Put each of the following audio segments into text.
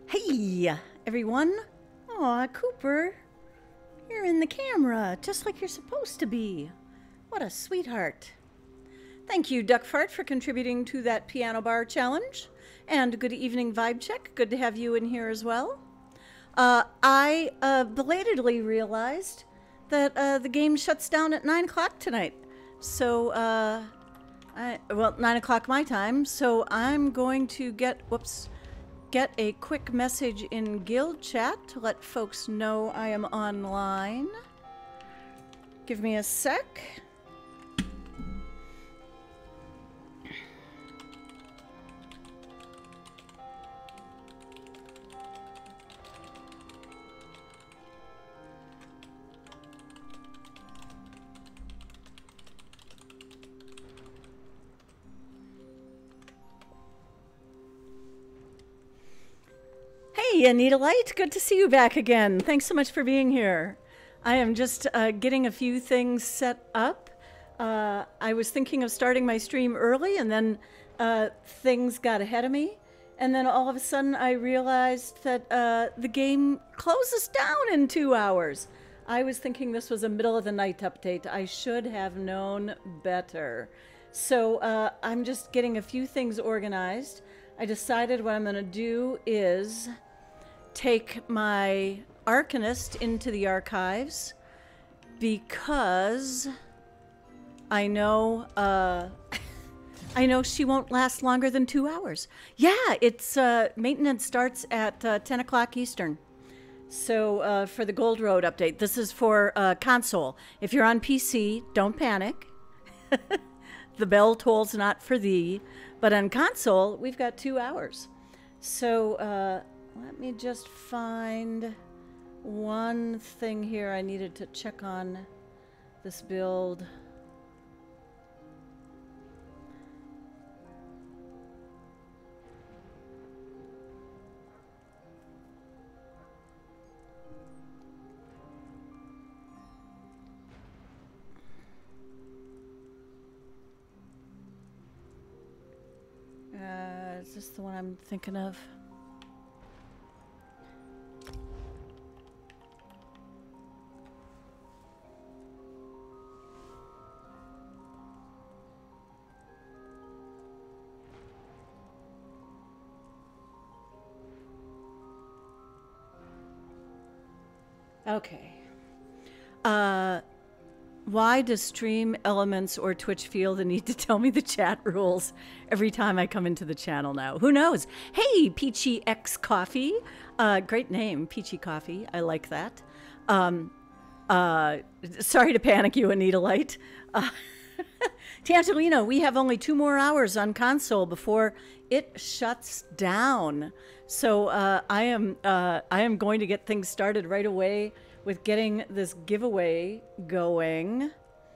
Hey, everyone. Aw, Cooper, you're in the camera, just like you're supposed to be. What a sweetheart. Thank you, Duckfart, for contributing to that piano bar challenge. And good evening, Vibe Check. Good to have you in here as well. I belatedly realized that the game shuts down at 9 o'clock tonight. So, 9 o'clock my time. So I'm going to get a quick message in guild chat to let folks know I am online. Give me a sec. Hey, Anita Light, good to see you back again. Thanks so much for being here. I am just getting a few things set up. I was thinking of starting my stream early, and then things got ahead of me. And then all of a sudden I realized that the game closes down in 2 hours. I was thinking this was a middle of the night update. I should have known better. So I'm just getting a few things organized. I decided what I'm going to do is take my Arcanist into the archives because I know I know she won't last longer than 2 hours. Yeah, it's maintenance starts at 10 o'clock Eastern. So for the Gold Road update, this is for console. If you're on PC, don't panic. The bell tolls not for thee. But on console, we've got 2 hours. So let me just find one thing here I needed to check on this build. Is this the one I'm thinking of? Okay. Why does Stream Elements or Twitch feel the need to tell me the chat rules every time I come into the channel now? Who knows? Hey, Peachy X Coffee. Great name, Peachy Coffee. I like that. Sorry to panic you, Anita Light. Tangelino, we have only 2 more hours on console before it shuts down. So I am going to get things started right away with getting this giveaway going.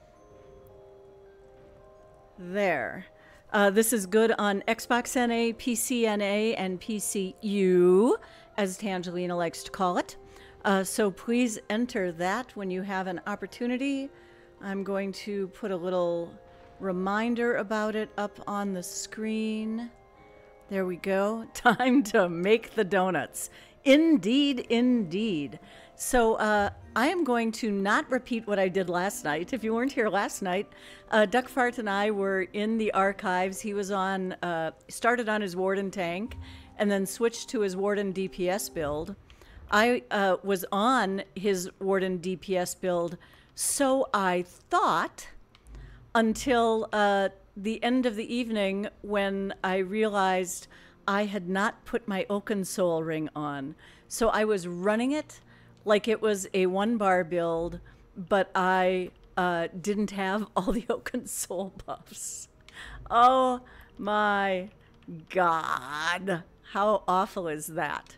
There. This is good on Xbox NA, PC NA, and PCU, as Tangelina likes to call it. So please enter that when you have an opportunity. I'm going to put a little reminder about it up on the screen. There we go. Time to make the donuts. Indeed, indeed. So I am going to not repeat what I did last night. If you weren't here last night, Duckfart and I were in the archives. He was on, started on his Warden tank and then switched to his Warden DPS build. I was on his Warden DPS build, so I thought, until the end of the evening when I realized I had not put my Oaken Soul ring on. So I was running it like it was a 1-bar build, but I didn't have all the Oaken Soul buffs. Oh my God. How awful is that?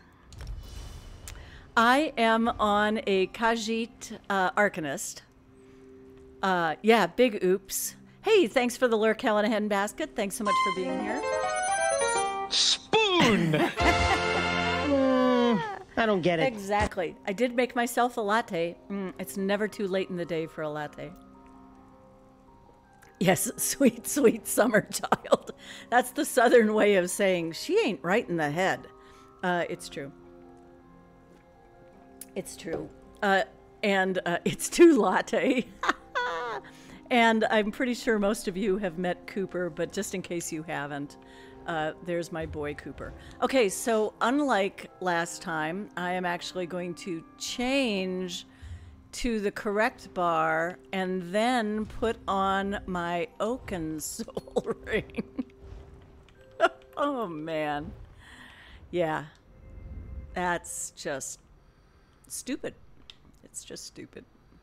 I am on a Khajiit Arcanist. Yeah, big oops. Hey, thanks for the Lurk Callahan basket. Thanks so much for being here. Spoon! I don't get it. Exactly. I did make myself a latte. It's never too late in the day for a latte. Yes, sweet, sweet summer child. That's the Southern way of saying she ain't right in the head. It's true. It's true. And it's too latte. And I'm pretty sure most of you have met Cooper, but just in case you haven't, there's my boy Cooper. Okay, so unlike last time, I am actually going to change to the correct bar and then put on my Oaken Soul ring. Oh, man. Yeah. That's just stupid. It's just stupid.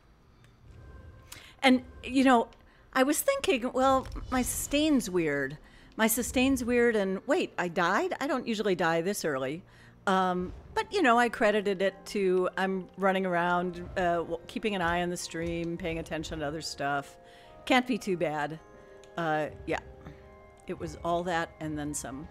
And, you know, I was thinking, well, my sustain's weird. My sustain's weird, and wait, I died? I don't usually die this early. But, you know, I credited it to I'm running around, keeping an eye on the stream, paying attention to other stuff. Can't be too bad. Yeah. It was all that and then some.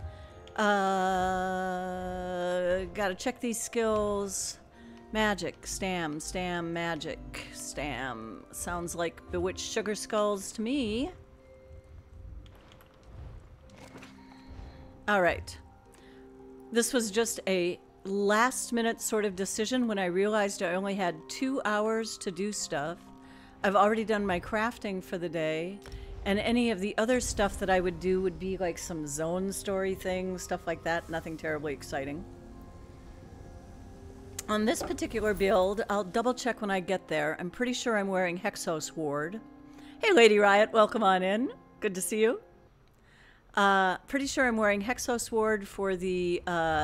Gotta check these skills. Magic, stam, magic, stam. Sounds like bewitched sugar skulls to me. All right. This was just a last minute sort of decision when I realized I only had 2 hours to do stuff. I've already done my crafting for the day, and any of the other stuff that I would do would be like some zone story things, stuff like that. Nothing terribly exciting. On this particular build, I'll double check when I get there. I'm pretty sure I'm wearing Hexos Ward. Hey, Lady Riot, welcome on in. Good to see you. Pretty sure I'm wearing Hexos Ward for the,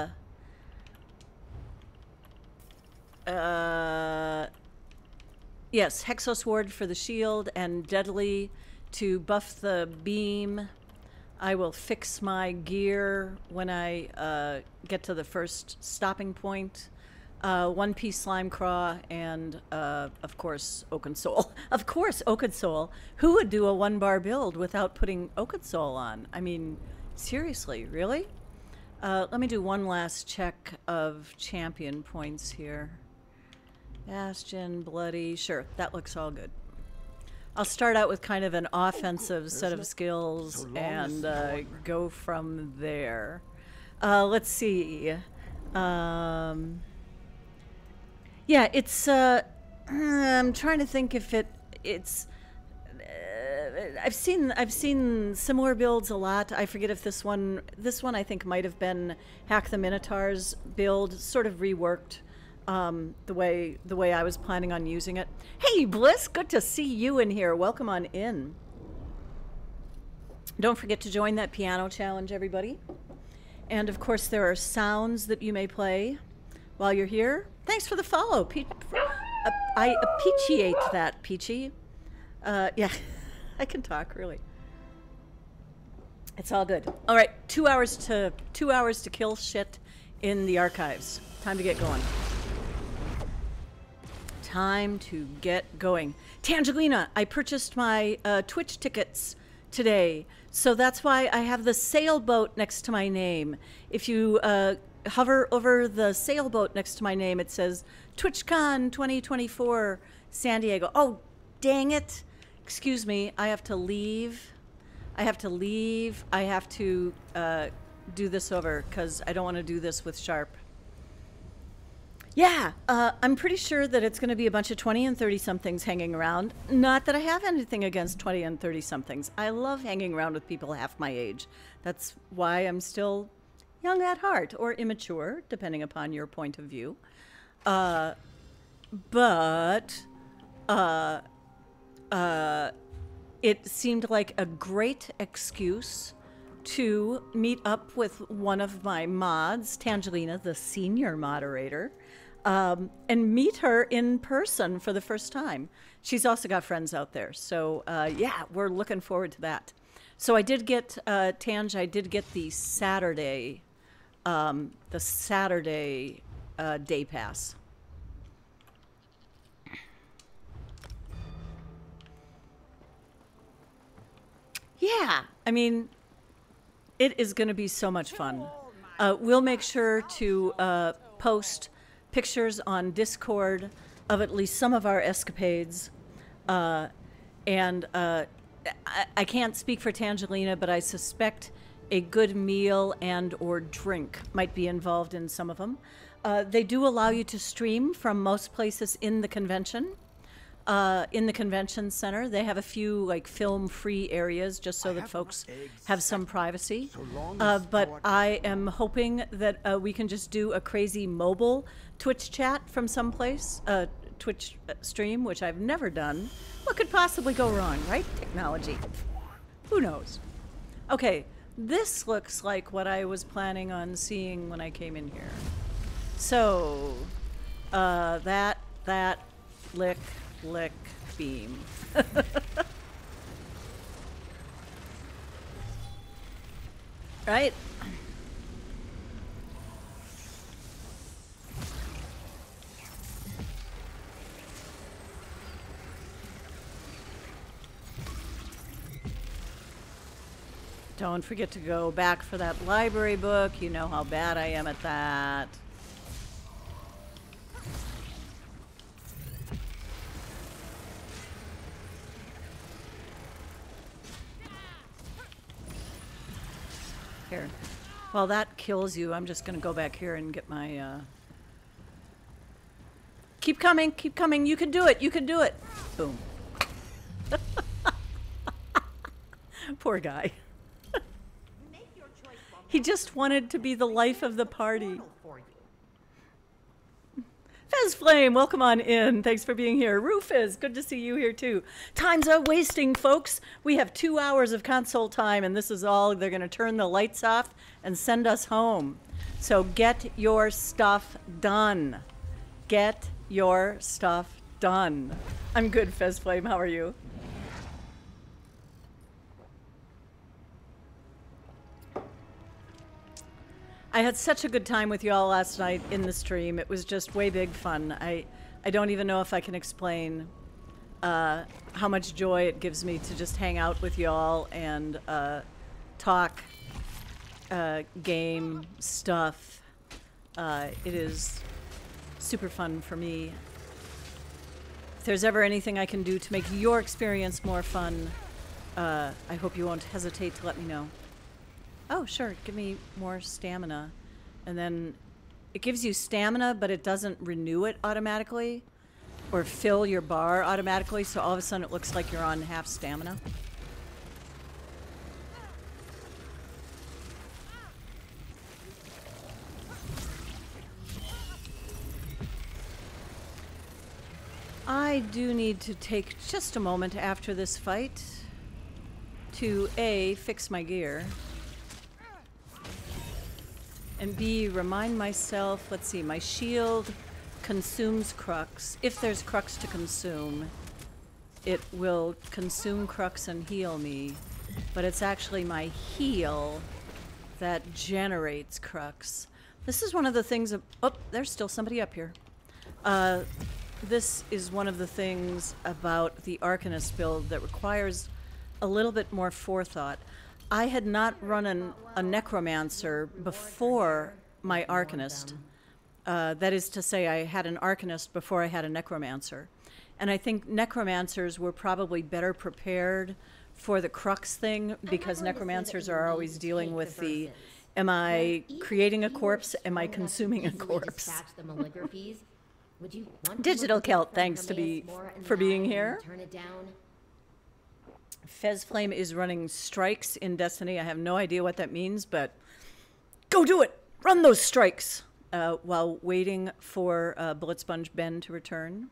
yes, Hexos Ward for the shield and Deadly to buff the beam. I will fix my gear when I get to the first stopping point. One Piece Slime Craw, and of course Oaken Soul. Of course, Oaken Soul. Who would do a 1-bar build without putting Oaken Soul on? I mean, seriously, really? Let me do one last check of champion points here. Bastion, Bloody, sure, that looks all good. I'll start out with kind of an offensive set of skills and go from there. Let's see. Yeah, it's, I'm trying to think if it's, I've seen similar builds a lot. I forget if this one I think might have been Hack the Minotaur's build, sort of reworked the way I was planning on using it. Hey, Bliss, good to see you in here. Welcome on in. Don't forget to join that piano challenge, everybody. And of course, there are sounds that you may play while you're here. Thanks for the follow. I appreciate that, Peachy. Yeah, I can talk, really. It's all good. All right, 2 hours to kill shit in the archives. Time to get going. Time to get going. Tangelina, I purchased my Twitch tickets today, so that's why I have the sailboat next to my name. If you hover over the sailboat next to my name, it says TwitchCon 2024 San Diego. Oh, dang it. Excuse me, I have to leave. I have to do this over because I don't want to do this with Sharp. Yeah, I'm pretty sure that it's going to be a bunch of 20 and 30-somethings hanging around. Not that I have anything against 20 and 30-somethings. I love hanging around with people half my age. That's why I'm still young at heart, or immature, depending upon your point of view. It seemed like a great excuse to meet up with one of my mods, Tangelina, the senior moderator, and meet her in person for the first time. She's also got friends out there, so yeah, we're looking forward to that. So I did get, Tange, I did get the Saturday day pass. Yeah, I mean, it is going to be so much fun. We'll make sure to post pictures on Discord of at least some of our escapades. And I can't speak for Tangelina, but I suspect a good meal and or drink might be involved in some of them. They do allow you to stream from most places in the convention. In the convention center, they have a few like film-free areas just so that folks have some privacy. But I am hoping that we can just do a crazy mobile Twitch chat from someplace, Twitch stream, which I've never done. What could possibly go wrong, right? Technology. Who knows? Okay, this looks like what I was planning on seeing when I came in here. So, that, lick, beam. Right? Don't forget to go back for that library book. You know how bad I am at that. Here. While that kills you, I'm just going to go back here and get my... Keep coming, keep coming. You can do it, you can do it. Boom. Poor guy. He just wanted to be the life of the party. Fez Flame, welcome on in. Thanks for being here. Rufus, good to see you here too. Time's a wasting, folks. We have 2 hours of console time, and this is all. They're going to turn the lights off and send us home. So get your stuff done. Get your stuff done. I'm good, Fez Flame. How are you? I had such a good time with you all last night in the stream. It was just way big fun. I don't even know if I can explain how much joy it gives me to just hang out with y'all and talk game stuff. It is super fun for me. If there's ever anything I can do to make your experience more fun, I hope you won't hesitate to let me know. Oh, sure, give me more stamina. And then it gives you stamina, but it doesn't renew it automatically or fill your bar automatically, so all of a sudden it looks like you're on half stamina. I do need to take just a moment after this fight to A, fix my gear, and B, remind myself, let's see, my shield consumes crux. If there's crux to consume, it will consume crux and heal me, but it's actually my heal that generates crux. This is one of the things, oh, there's still somebody up here. This is one of the things about the Arcanist build that requires a little bit more forethought. I had not run a Necromancer before my Arcanist. That is to say, I had an Arcanist before I had a Necromancer. And I think Necromancers were probably better prepared for the crux thing because Necromancers are always dealing with the, am I creating a corpse? Am I consuming a corpse? Digital Celt, thanks for being here. Fez Flame is running strikes in Destiny. I have no idea what that means, but go do it! Run those strikes! While waiting for Bullet Sponge Ben to return.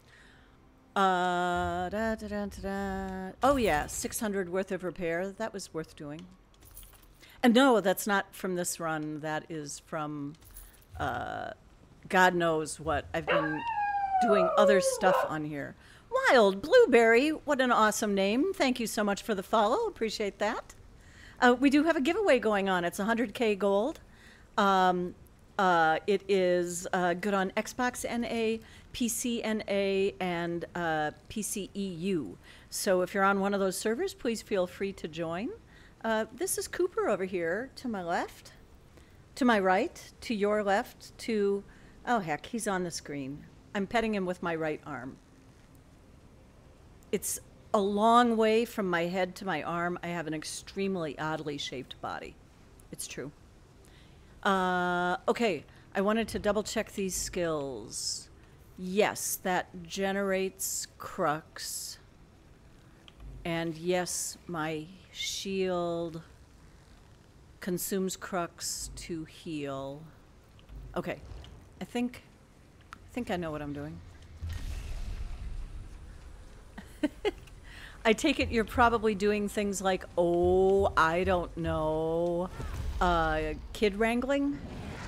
Oh yeah, 600 worth of repair. That was worth doing. And no, that's not from this run. That is from God knows what. I've been doing other stuff on here. Wild Blueberry, what an awesome name. Thank you so much for the follow. Appreciate that. We do have a giveaway going on. It's 100K gold. It is good on Xbox NA, PC NA, and PC EU. So if you're on one of those servers, please feel free to join. This is Cooper over here to my left, to my right, to your left, to... Oh, heck, he's on the screen. I'm petting him with my right arm. It's a long way from my head to my arm. I have an extremely oddly shaped body. It's true. Okay, I wanted to double check these skills. Yes, that generates crux. And yes, my shield consumes crux to heal. Okay, I think I know what I'm doing. I take it you're probably doing things like, oh, I don't know, kid wrangling?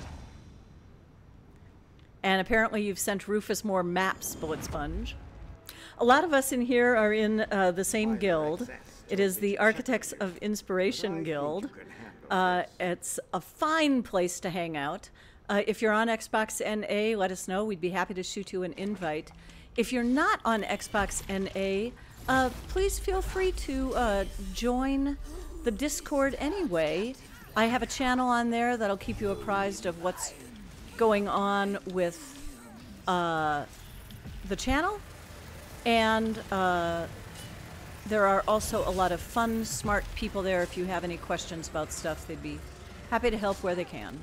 And apparently you've sent Rufus more maps, Bullet Sponge. A lot of us in here are in the same guild. It is the Architects of Inspiration Guild. It's a fine place to hang out. If you're on Xbox NA, let us know. We'd be happy to shoot you an invite. If you're not on Xbox NA, please feel free to join the Discord anyway. I have a channel on there that'll keep you apprised of what's going on with the channel. And there are also a lot of fun, smart people there. If you have any questions about stuff, they'd be happy to help where they can.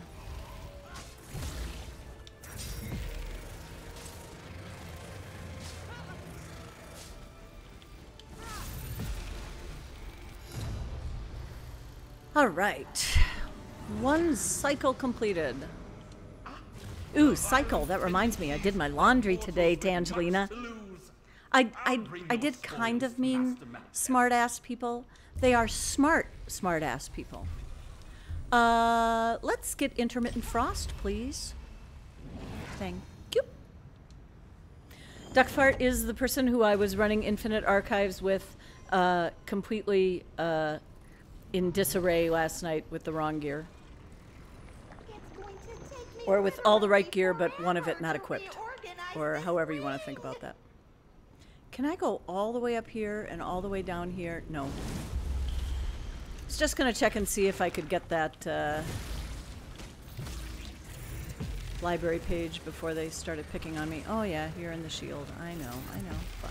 All right. One cycle completed. Ooh, cycle. That reminds me. I did my laundry today, Tangelina. I did kind of mean smart-ass people. They are smart-ass people. Let's get intermittent frost, please. Thank you. Duckfart is the person who I was running Infinite Archives with, completely in disarray last night with the wrong gear. Or with all the right gear, but one of it not equipped. Or however you want to think about that. Can I go all the way up here and all the way down here? No. I was just going to check and see if I could get that library page before they started picking on me. Oh yeah, you're in the shield. I know. Fine.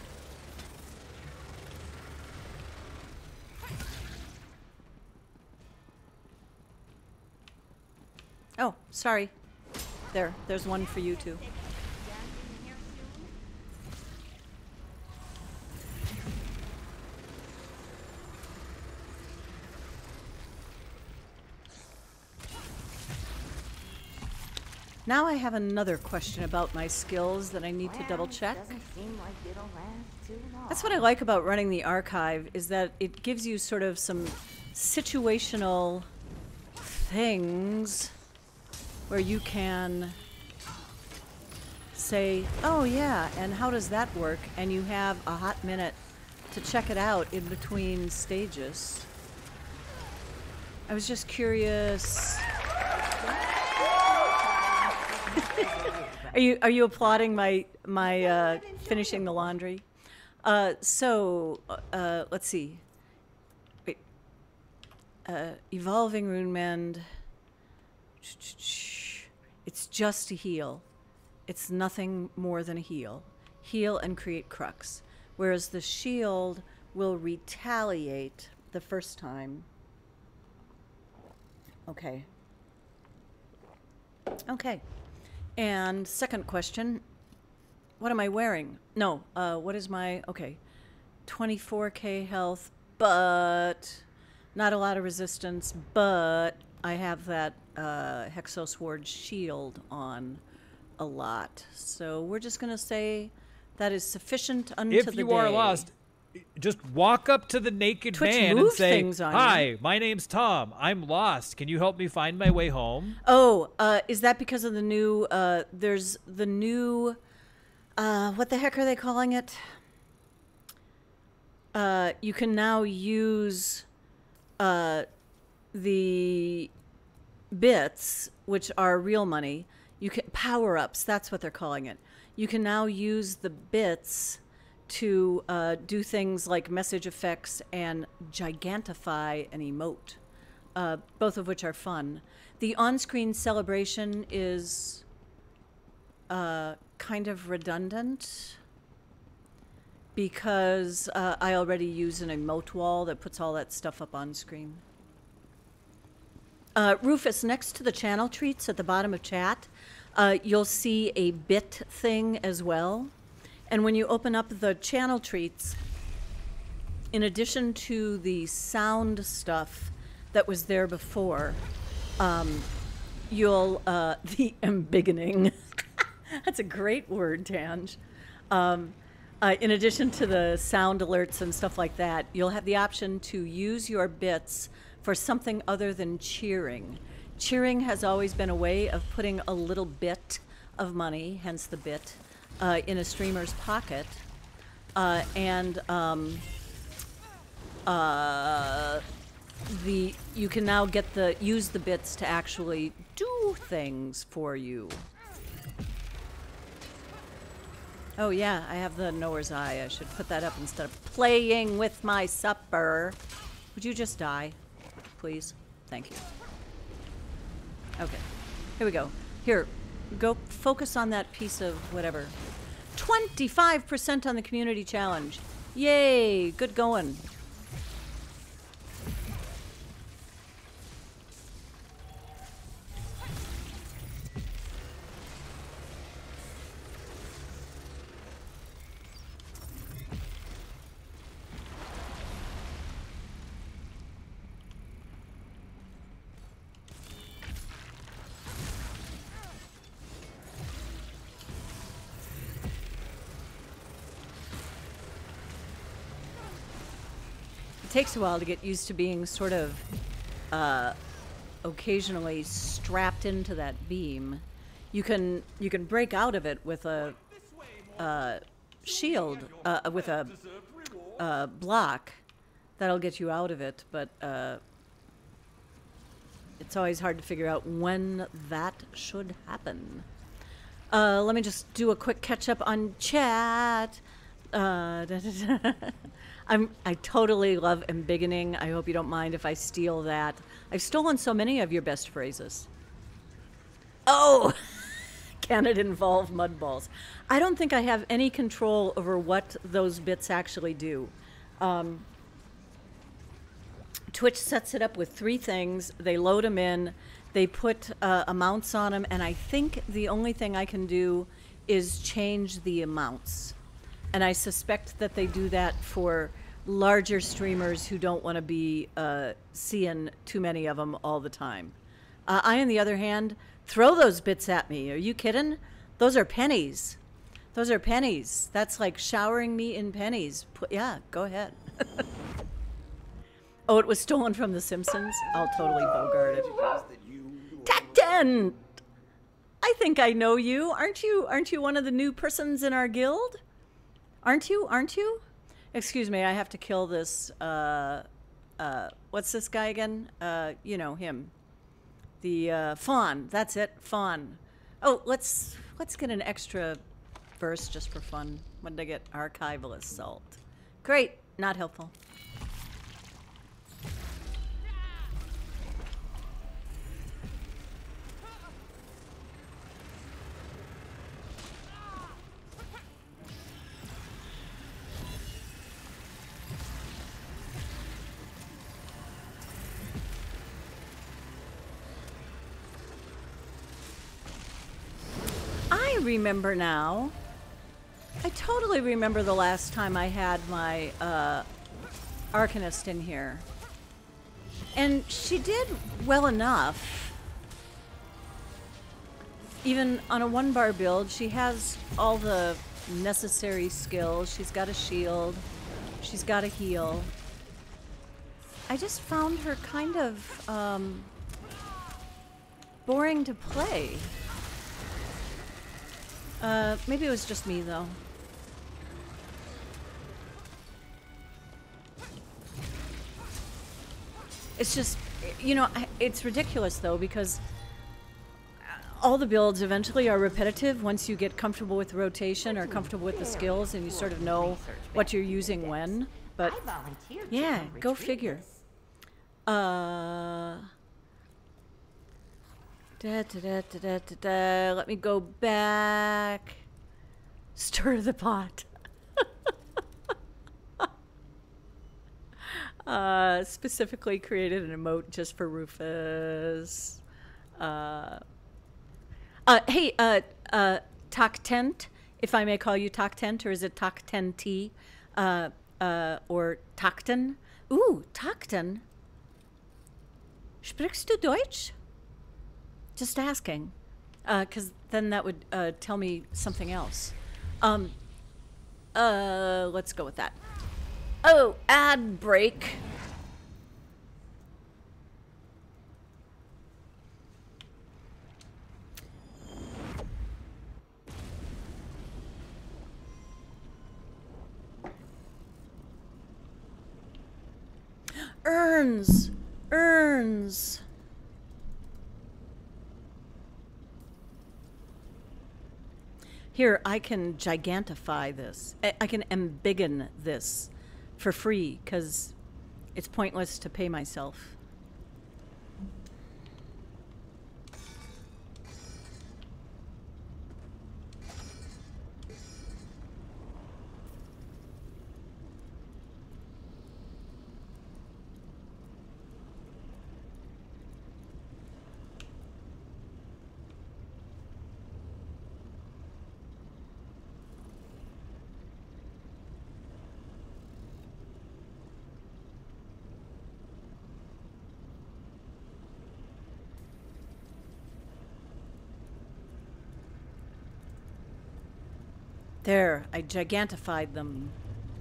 Oh, sorry. There's one for you too. Now I have another question about my skills that I need to double check. That's what I like about running the archive, is that it gives you sort of some situational things where you can say, oh yeah, and how does that work? And you have a hot minute to check it out in between stages. I was just curious. Are you applauding my finishing the laundry? Let's see. Wait. Evolving Rune Mend. It's just a heal. It's nothing more than a heal. Heal and create crux. Whereas the shield will retaliate the first time. Okay. Okay. And second question, what am I wearing? No, what is my, okay, 24k health, but not a lot of resistance, but I have that Hexosword shield on a lot. So we're just going to say that is sufficient unto the day. If you are lost, just walk up to the naked Twitch man and say, hi, my name's Tom. I'm lost. Can you help me find my way home? Oh, is that because of the new, there's the new, what the heck are they calling it? You can now use the bits, which are real money. You can power-ups, that's what they're calling it. You can now use the bits to do things like message effects and gigantify an emote, both of which are fun. The on-screen celebration is kind of redundant because I already use an emote wall that puts all that stuff up on screen. Rufus, next to the channel treats at the bottom of chat, you'll see a bit thing as well. And when you open up the channel treats, in addition to the sound stuff that was there before, you'll, the embiggening. That's a great word, Tanj. In addition to the sound alerts and stuff like that, you'll have the option to use your bits for something other than cheering. Cheering has always been a way of putting a little bit of money, hence the bit, in a streamer's pocket. You can now use the bits to actually do things for you. Oh yeah, I have the Noah's Eye. I should put that up instead of playing with my supper. Would you just die, please? Thank you. Okay, here we go. Here, go focus on that piece of whatever. 25% on the community challenge. Yay, good going. It takes a while to get used to being sort of occasionally strapped into that beam. You can break out of it with a shield, with a block. That'll get you out of it, but it's always hard to figure out when that should happen. Let me just do a quick catch up on chat. I totally love embiggening. I hope you don't mind if I steal that. I've stolen so many of your best phrases. Oh, can it involve mud balls? I don't think I have any control over what those bits actually do. Twitch sets it up with 3 things. They load them in. They put amounts on them. And I think the only thing I can do is change the amounts. And I suspect that they do that for larger streamers who don't want to be seeing too many of them all the time. I, on the other hand, throw those bits at me. Are you kidding? Those are pennies. Those are pennies. That's like showering me in pennies. Yeah, go ahead. Oh, it was stolen from The Simpsons? I'll totally bogart it. Tech10! I think I know you. Aren't you one of the new persons in our guild? Aren't you? Excuse me, I have to kill this, what's this guy again? You know, him. The, Fawn. That's it, Fawn. Oh, let's get an extra verse just for fun. When did I get? Archival Assault. Great, not helpful. I remember now. I totally remember the last time I had my Arcanist in here. And she did well enough. Even on a 1-bar build, she has all the necessary skills. She's got a shield. She's got a heal. I just found her kind of boring to play. Maybe it was just me, though. It's just, you know, it's ridiculous, though, because all the builds eventually are repetitive once you get comfortable with the rotation or comfortable with the skills and you sort of know what you're using when. But, yeah, go figure. Let me go back. Stir the pot. Specifically created an emote just for Rufus. Hey, Talk-Tent, if I may call you Talk-Tent, or is it Talk-Ten-T? Or Takten? Ooh, Takten. Sprichst du Deutsch? Just asking. Because then that would tell me something else. Let's go with that. Oh, ad break. Urns! Urns! Here, I can gigantify this. I can embiggen this for free, because it's pointless to pay myself. There, I gigantified them.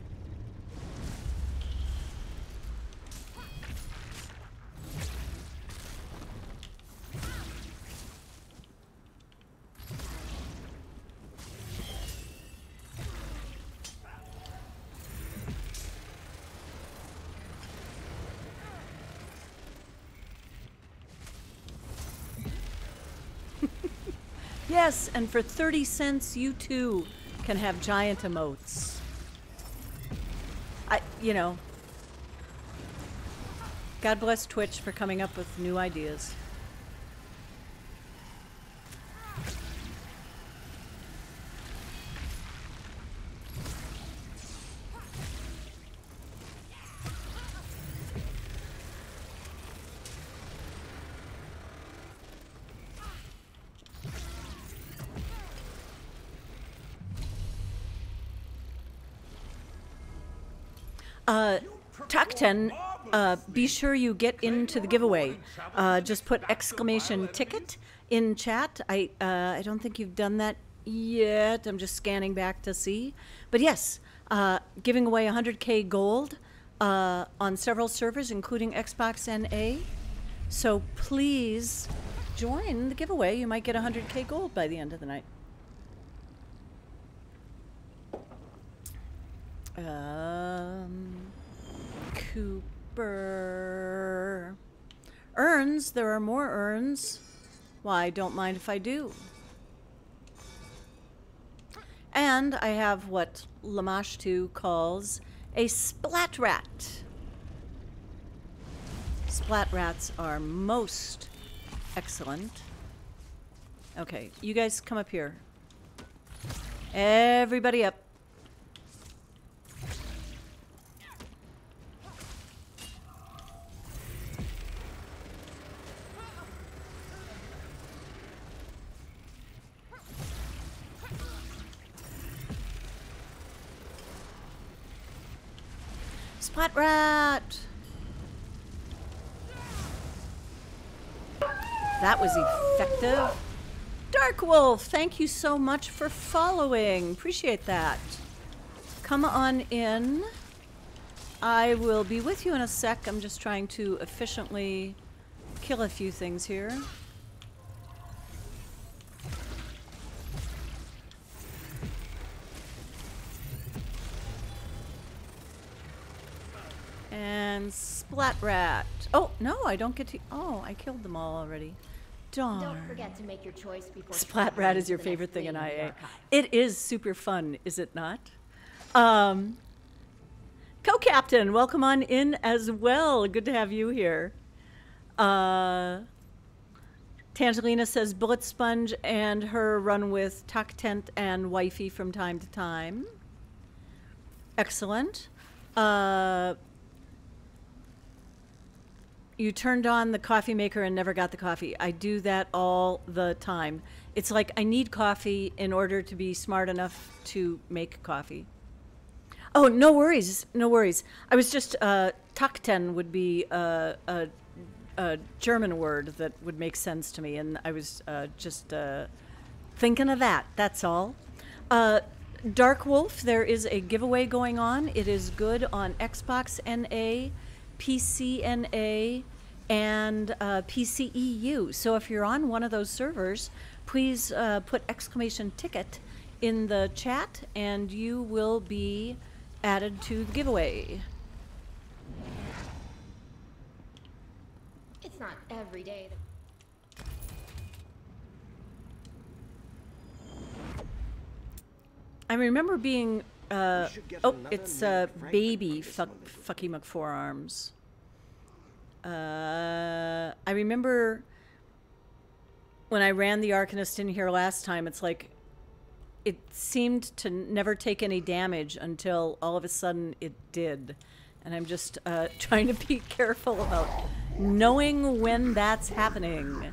Yes, and for 30 cents, you too can have giant emotes. You know, God bless Twitch for coming up with new ideas. Takten, be sure you get into the giveaway. Just put exclamation ticket in chat. I don't think you've done that yet. I'm just scanning back to see. But yes, giving away 100K gold on several servers, including Xbox NA. So please join the giveaway. You might get 100K gold by the end of the night. Cooper. Urns, there are more urns. Why, don't mind if I do. And I have what Lamashtu calls a splat rat. Splat rats are most excellent. Okay, you guys come up here. Everybody up. Splat rat! That was effective. Dark Wolf, thank you so much for following. Appreciate that. Come on in. I will be with you in a sec. I'm just trying to efficiently kill a few things here. And Splat Rat. Oh, no, I don't get to... Oh, I killed them all already. Darn. Don't forget to make your choice before... Splat Rat is your favorite thing in IA. It is super fun, is it not? Co-Captain, welcome on in as well. Good to have you here. Tangelina says Bullet Sponge and her run with Taktent and Wifey from time to time. Excellent. You turned on the coffee maker and never got the coffee. I do that all the time. It's like I need coffee in order to be smart enough to make coffee. Oh, no worries, no worries. I was just, Takten would be a German word that would make sense to me, and I was just thinking of that, that's all. Dark Wolf, there is a giveaway going on. It is good on Xbox NA, PC NA, and PCEU. So if you're on one of those servers, please put exclamation ticket in the chat and you will be added to the giveaway. It's not every day that I remember being, oh, it's baby Fucky McForearms. I remember when I ran the Arcanist in here last time, it's like, it seemed to never take any damage until all of a sudden it did. And I'm just trying to be careful about knowing when that's happening.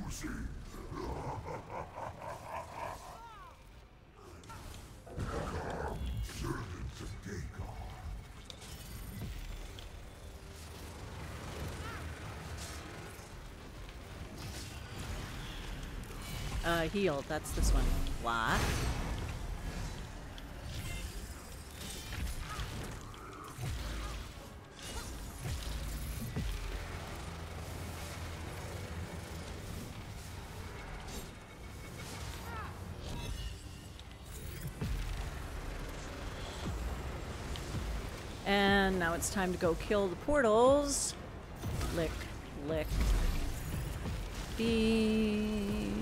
Heal, that's this one. What? And now it's time to go kill the portals. Lick, lick. Beam.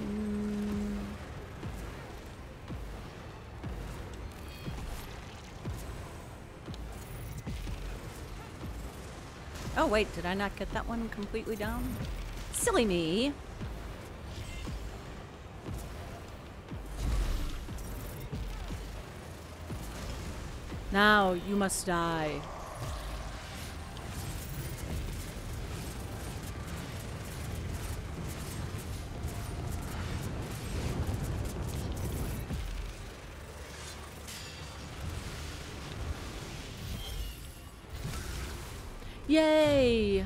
Oh wait, did I not get that one completely down? Silly me. Now you must die. Yay!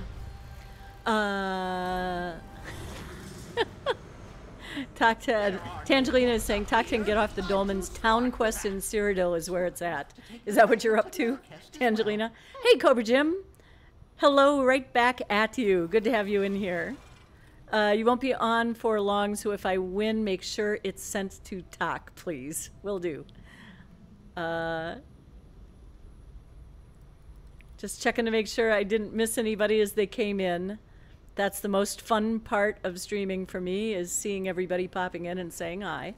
Tangelina is saying, Takten, get off the Dolmens. Town Quest in Cyrodiil is where it's at. Is that what you're up to, Tangelina? Hey, Cobra Jim. Hello, right back at you. Good to have you in here. You won't be on for long, so if I win, make sure it's sent to Tak, please. Will do. Just checking to make sure I didn't miss anybody as they came in. That's the most fun part of streaming for me, is seeing everybody popping in and saying hi.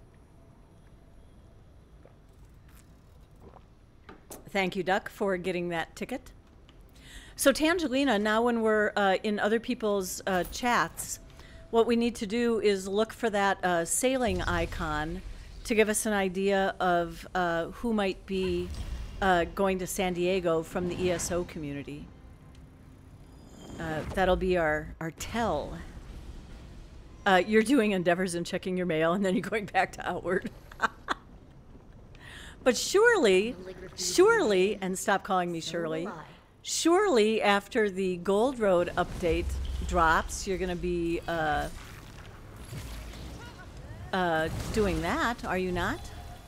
Thank you, Duck, for getting that ticket. So Tangelina, now when we're in other people's chats, what we need to do is look for that sailing icon to give us an idea of who might be going to San Diego from the ESO community. That'll be our tell. You're doing endeavors and checking your mail, and then you're going back to Outward. But surely, and stop calling me Shirley, surely after the Gold Road update drops, you're going to be doing that, are you not?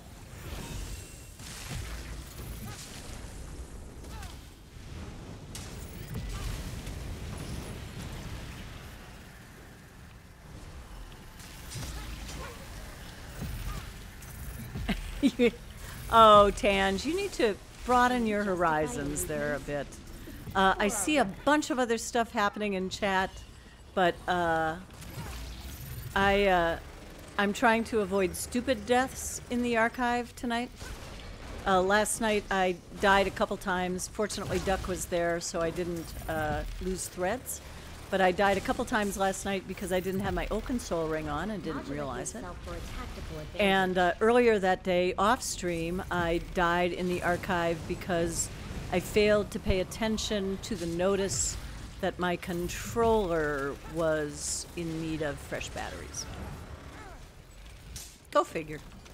Oh, Tange, you need to broaden your horizons there a bit. I see a bunch of other stuff happening in chat, but I'm trying to avoid stupid deaths in the archive tonight. Last night I died a couple times. Fortunately, Duck was there, so I didn't lose threads. But I died a couple times last night because I didn't have my Oaken Soul ring on and didn't realize it. And earlier that day, off stream, I died in the archive because I failed to pay attention to the notice that my controller was in need of fresh batteries. Go figure.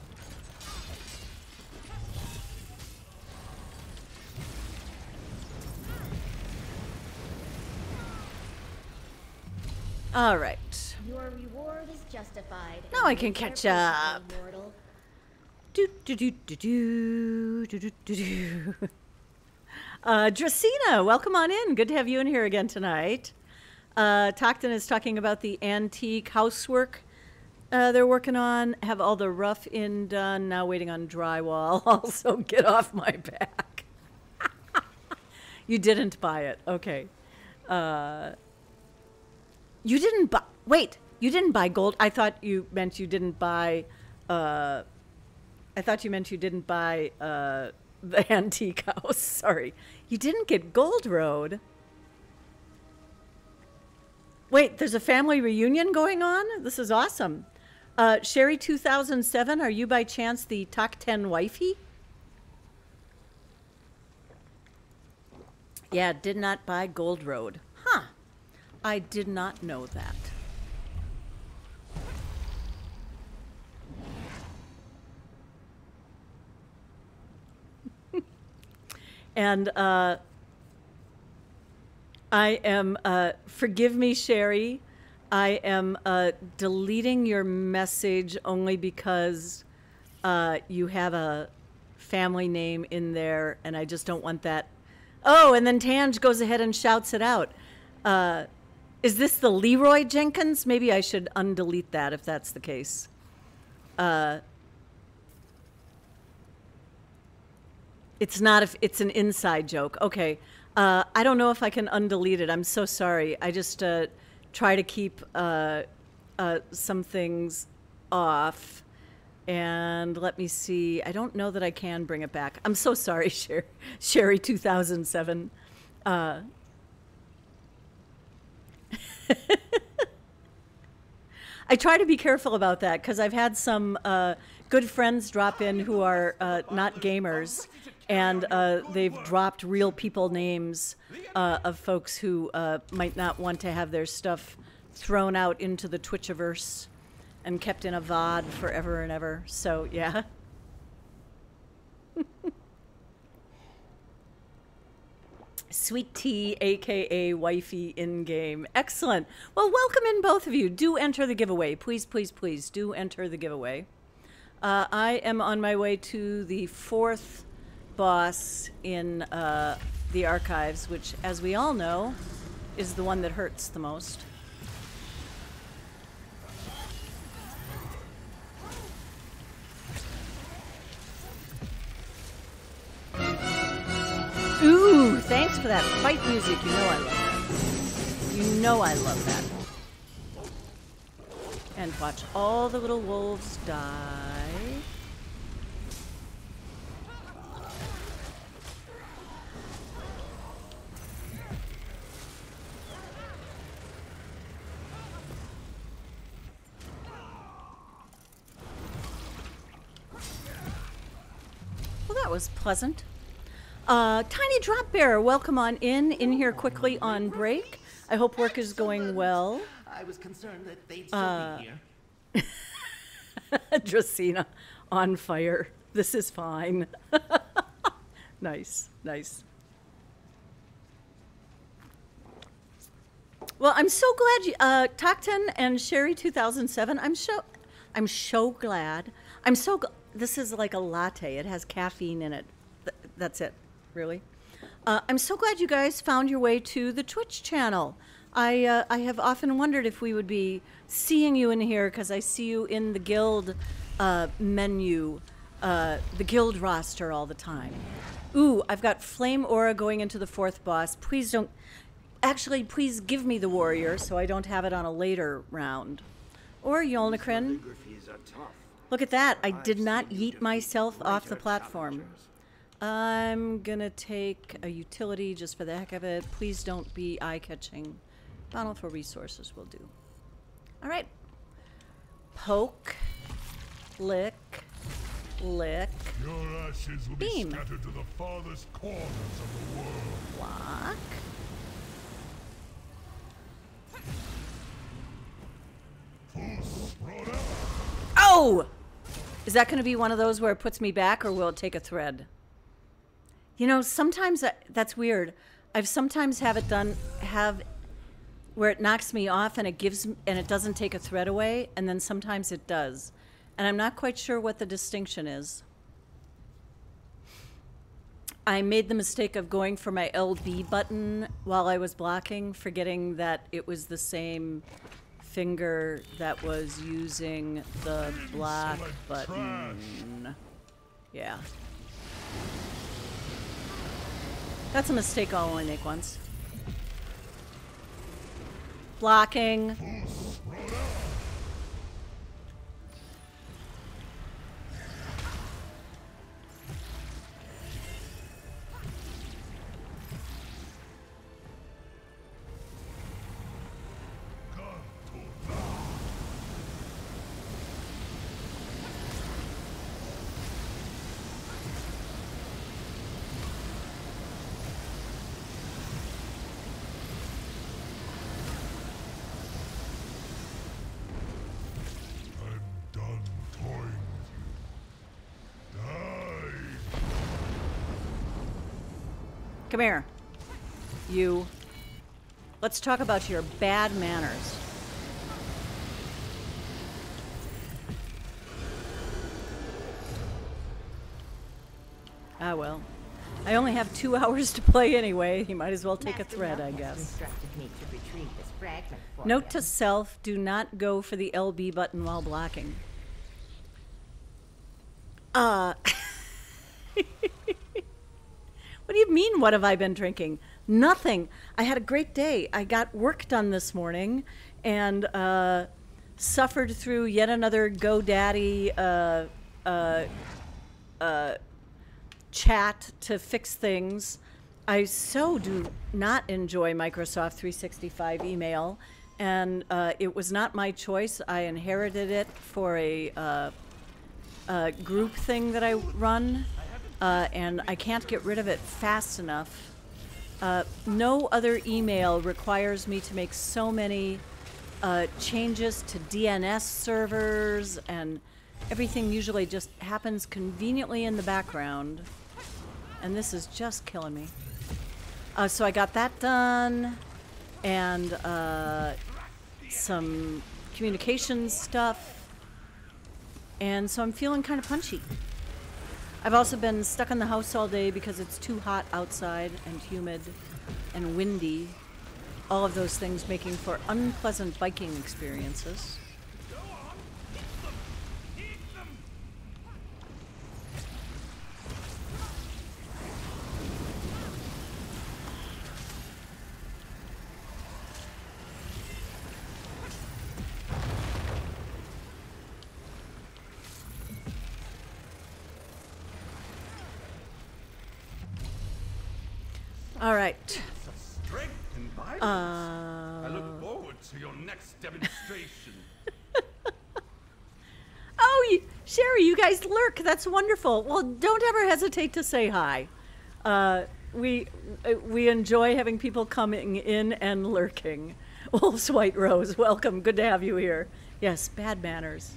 All right. Your reward is justified. Now I can catch up. Mortal. Do do do do do do do do do. Dracena, welcome on in. Good to have you in here again tonight. Tocton is talking about the antique housework they're working on. Have all the rough in done. Now waiting on drywall. Also, get off my back. You didn't buy it. Okay. You didn't buy. Wait. You didn't buy gold. I thought you meant you didn't buy. I thought you meant you didn't buy the antique house. Sorry. You didn't get Gold Road. Wait, there's a family reunion going on? This is awesome. Sherry 2007, are you by chance the Top 10 wifey? Yeah, did not buy Gold Road. Huh. I did not know that. And I am, forgive me, Sherry, I am deleting your message only because you have a family name in there, and I just don't want that. Oh, and then Tange goes ahead and shouts it out. Is this the Leroy Jenkins? Maybe I should undelete that if that's the case. It's not if it's an inside joke. Okay. I don't know if I can undelete it. I'm so sorry. I just try to keep some things off. And let me see. I don't know that I can bring it back. I'm so sorry, Sherry 2007. I try to be careful about that because I've had some good friends drop in who are not gamers. And they've dropped real people names of folks who might not want to have their stuff thrown out into the Twitchiverse and kept in a VOD forever and ever. So, yeah. Sweet Tea, a.k.a. Wifey in-game. Excellent. Well, welcome in, both of you. Do enter the giveaway. Please, please, please do enter the giveaway. I am on my way to the 4th boss in the archives, which, as we all know, is the one that hurts the most. Ooh, thanks for that fight music. You know I love that. You know I love that. And watch all the little wolves die. Well, that was pleasant. Tiny Drop Bear, welcome on in here quickly on break. I hope work is going well. I was concerned that they'd still be here. Dracena, on fire. This is fine. Nice, nice. Well, I'm so glad you, Tocton and Sherry 2007. I'm so glad. This is like a latte. It has caffeine in it. That's it, really. I'm so glad you guys found your way to the Twitch channel. I have often wondered if we would be seeing you in here because I see you in the guild menu, the guild roster all the time. Ooh, I've got Flame Aura going into the 4th boss. Please don't... Actually, please give me the warrior so I don't have it on a later round. Or Yolnacrin. Look at that. I did not yeet myself off the platform. I'm gonna take a utility just for the heck of it. Please don't be eye-catching. Bountiful resources will do. All right. Poke. Lick. Lick. Your ashes will Beam. be scattered to the farthest corners of the world. Block. Oh! Is that going to be one of those where it puts me back, or will it take a thread? You know, sometimes that's weird. I've sometimes have where it knocks me off and it doesn't take a thread away, and then sometimes it does. And I'm not quite sure what the distinction is. I made the mistake of going for my LB button while I was blocking, forgetting that it was the same finger that was using the block button. Yeah. That's a mistake I'll only make once. Blocking. Come here. You. Let's talk about your bad manners. Ah, well. I only have 2 hours to play anyway. You might as well take a thread, I guess. Note to self, do not go for the LB button while blocking. What do you mean, what have I been drinking? Nothing. I had a great day. I got work done this morning and suffered through yet another GoDaddy chat to fix things. I so do not enjoy Microsoft 365 email, and it was not my choice. I inherited it for a group thing that I run, and I can't get rid of it fast enough. No other email requires me to make so many changes to DNS servers, and everything usually just happens conveniently in the background, and this is just killing me. So I got that done, and some communications stuff, and so I'm feeling kind of punchy. I've also been stuck in the house all day because it's too hot outside and humid and windy. All of those things making for unpleasant biking experiences. All right. Strength and violence. I look forward to your next demonstration. Oh, Sherry, you guys lurk. That's wonderful. Well, don't ever hesitate to say hi. We enjoy having people coming in and lurking. Wolf's White Rose, welcome. Good to have you here. Yes, bad manners.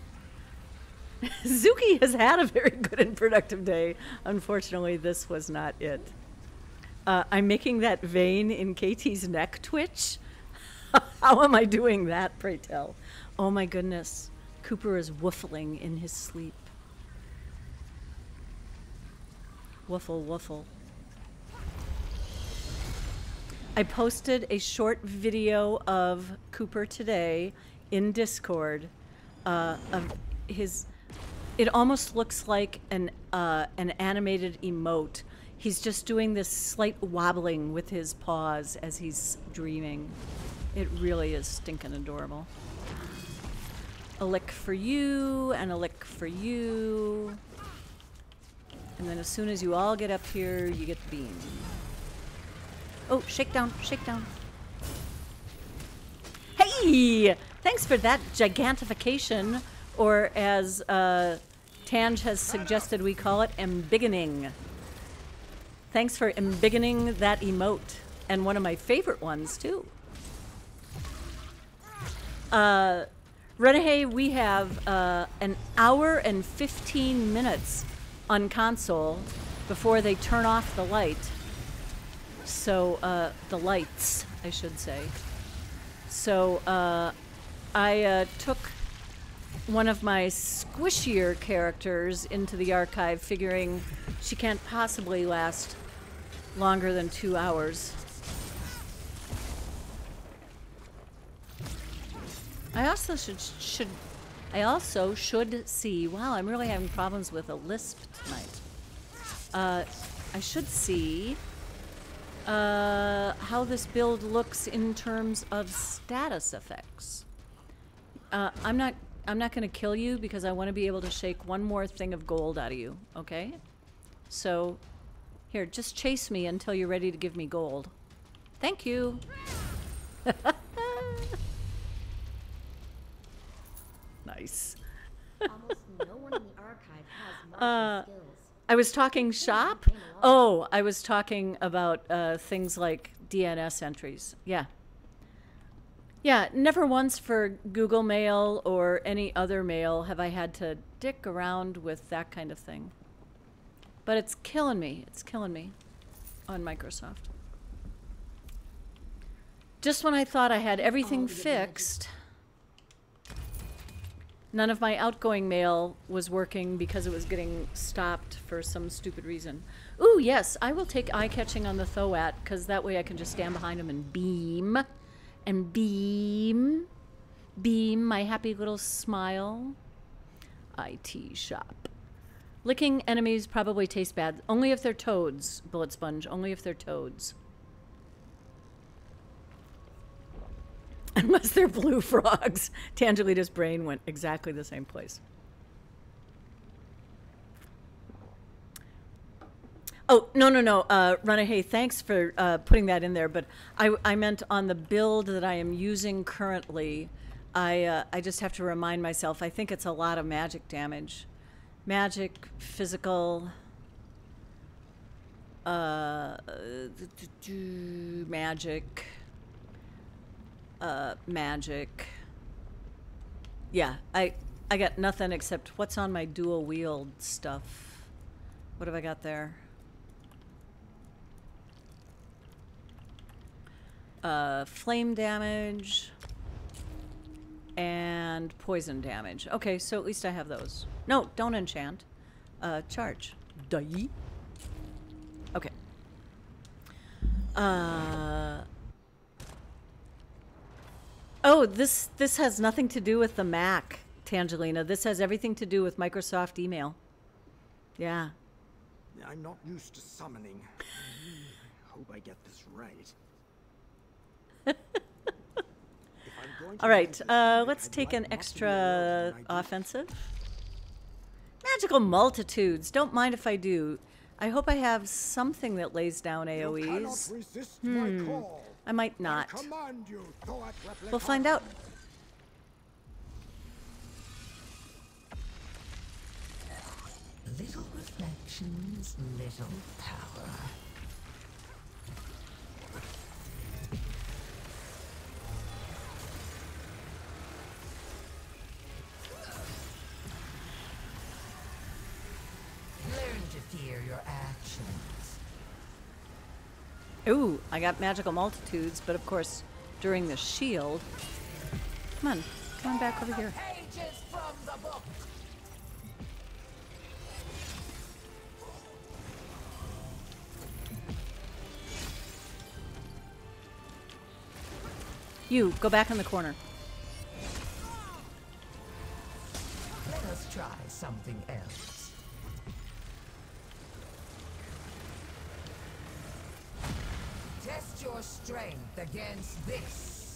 Zuki has had a very good and productive day. Unfortunately, this was not it. I'm making that vein in KT's neck twitch. How am I doing that, pray tell? Oh my goodness. Cooper is woofling in his sleep. Woofle, woofle. I posted a short video of Cooper today in Discord of his. It almost looks like an animated emote. He's just doing this slight wobbling with his paws as he's dreaming. It really is stinking adorable. A lick for you, and a lick for you. And then as soon as you all get up here, you get the beam. Oh, shake down, shake down. Hey! Thanks for that gigantification, or as Tange has suggested we call it, embiggening. Thanks for embiggening that emote, and one of my favorite ones, too. Renee, we have an hour and 15 minutes on console before they turn off the light. So, the lights, I should say. So, I took one of my squishier characters into the archive, figuring she can't possibly last longer than 2 hours. I also should see. Wow, I'm really having problems with a lisp tonight. I should see how this build looks in terms of status effects. I'm not going to kill you because I want to be able to shake one more thing of gold out of you. Okay? So, here, just chase me until you're ready to give me gold. Thank you. Nice. Almost no one in the archive has martial skills. I was talking shop? Oh, I was talking about things like DNS entries. Yeah. Yeah, never once for Google Mail or any other mail have I had to dick around with that kind of thing. But it's killing me. It's killing me on Microsoft. Just when I thought I had everything fixed, none of my outgoing mail was working because it was getting stopped for some stupid reason. Ooh, yes, I will take eye-catching on the Thoat, because that way I can just stand behind him and beam. And beam. Beam my happy little smile. IT shop. Licking enemies probably taste bad. Only if they're toads, Bullet Sponge. Only if they're toads. Unless they're blue frogs. Tangelita's brain went exactly the same place. Oh, no. Rana, hey, thanks for putting that in there. But I meant on the build that I am using currently, I just have to remind myself, I think it's a lot of magic damage. Magic, physical, magic. Magic. Yeah, I got nothing except what's on my dual wield stuff. What have I got there? Flame damage and poison damage. Okay, so at least I have those. No, don't enchant. Charge. Die. Okay. Oh, this has nothing to do with the Mac, Tangelina. This has everything to do with Microsoft email. Yeah. I'm not used to summoning. I hope I get this right. All right, let's take an extra offensive. Magical multitudes. Don't mind if I do. I hope I have something that lays down AoEs. I might not. We'll find out. Little reflections, little power. Learn to fear your actions. Ooh, I got magical multitudes, but of course, during the shield. Come on back over here. Pages from the book. You, go back in the corner. Let us try something else. Test your strength against this.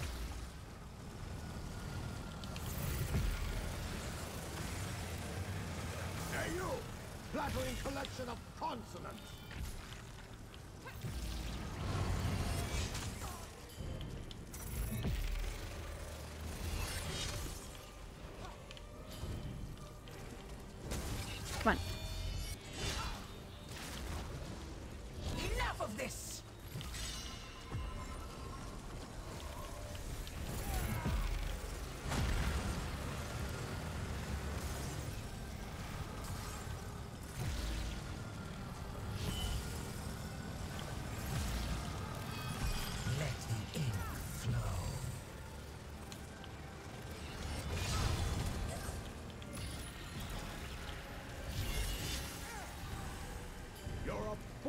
Hey you! Flattering collection of consonants! Come on. Enough of this!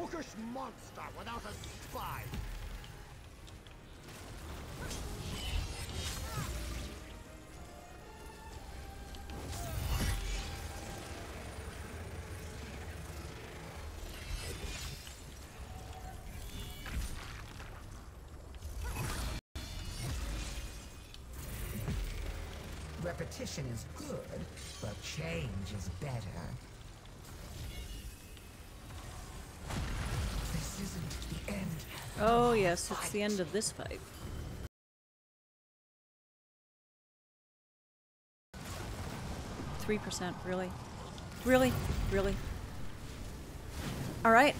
bookish monster without a spine. Repetition is good, but change is better. This isn't the end. Oh, yes, it's the end of this fight. 3%, really? Really? Really? All right.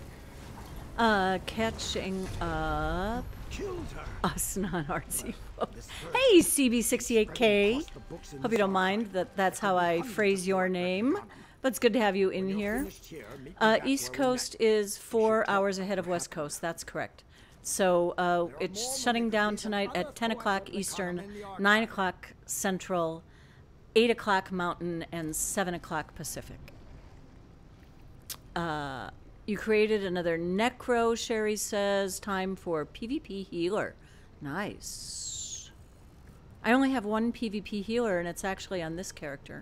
Catching up. Killed her. Us non-artsy folks. Hey, CB68K. Hope you don't mind that that's how I phrase your name. But it's good to have you in here. East Coast is 4 hours ahead of West Coast. That's correct. So it's shutting down tonight at 10 o'clock Eastern, 9 o'clock Central, 8 o'clock Mountain, and 7 o'clock Pacific. You created another Necro, Sherry says. Time for PvP healer. Nice. I only have one PvP healer, and it's actually on this character.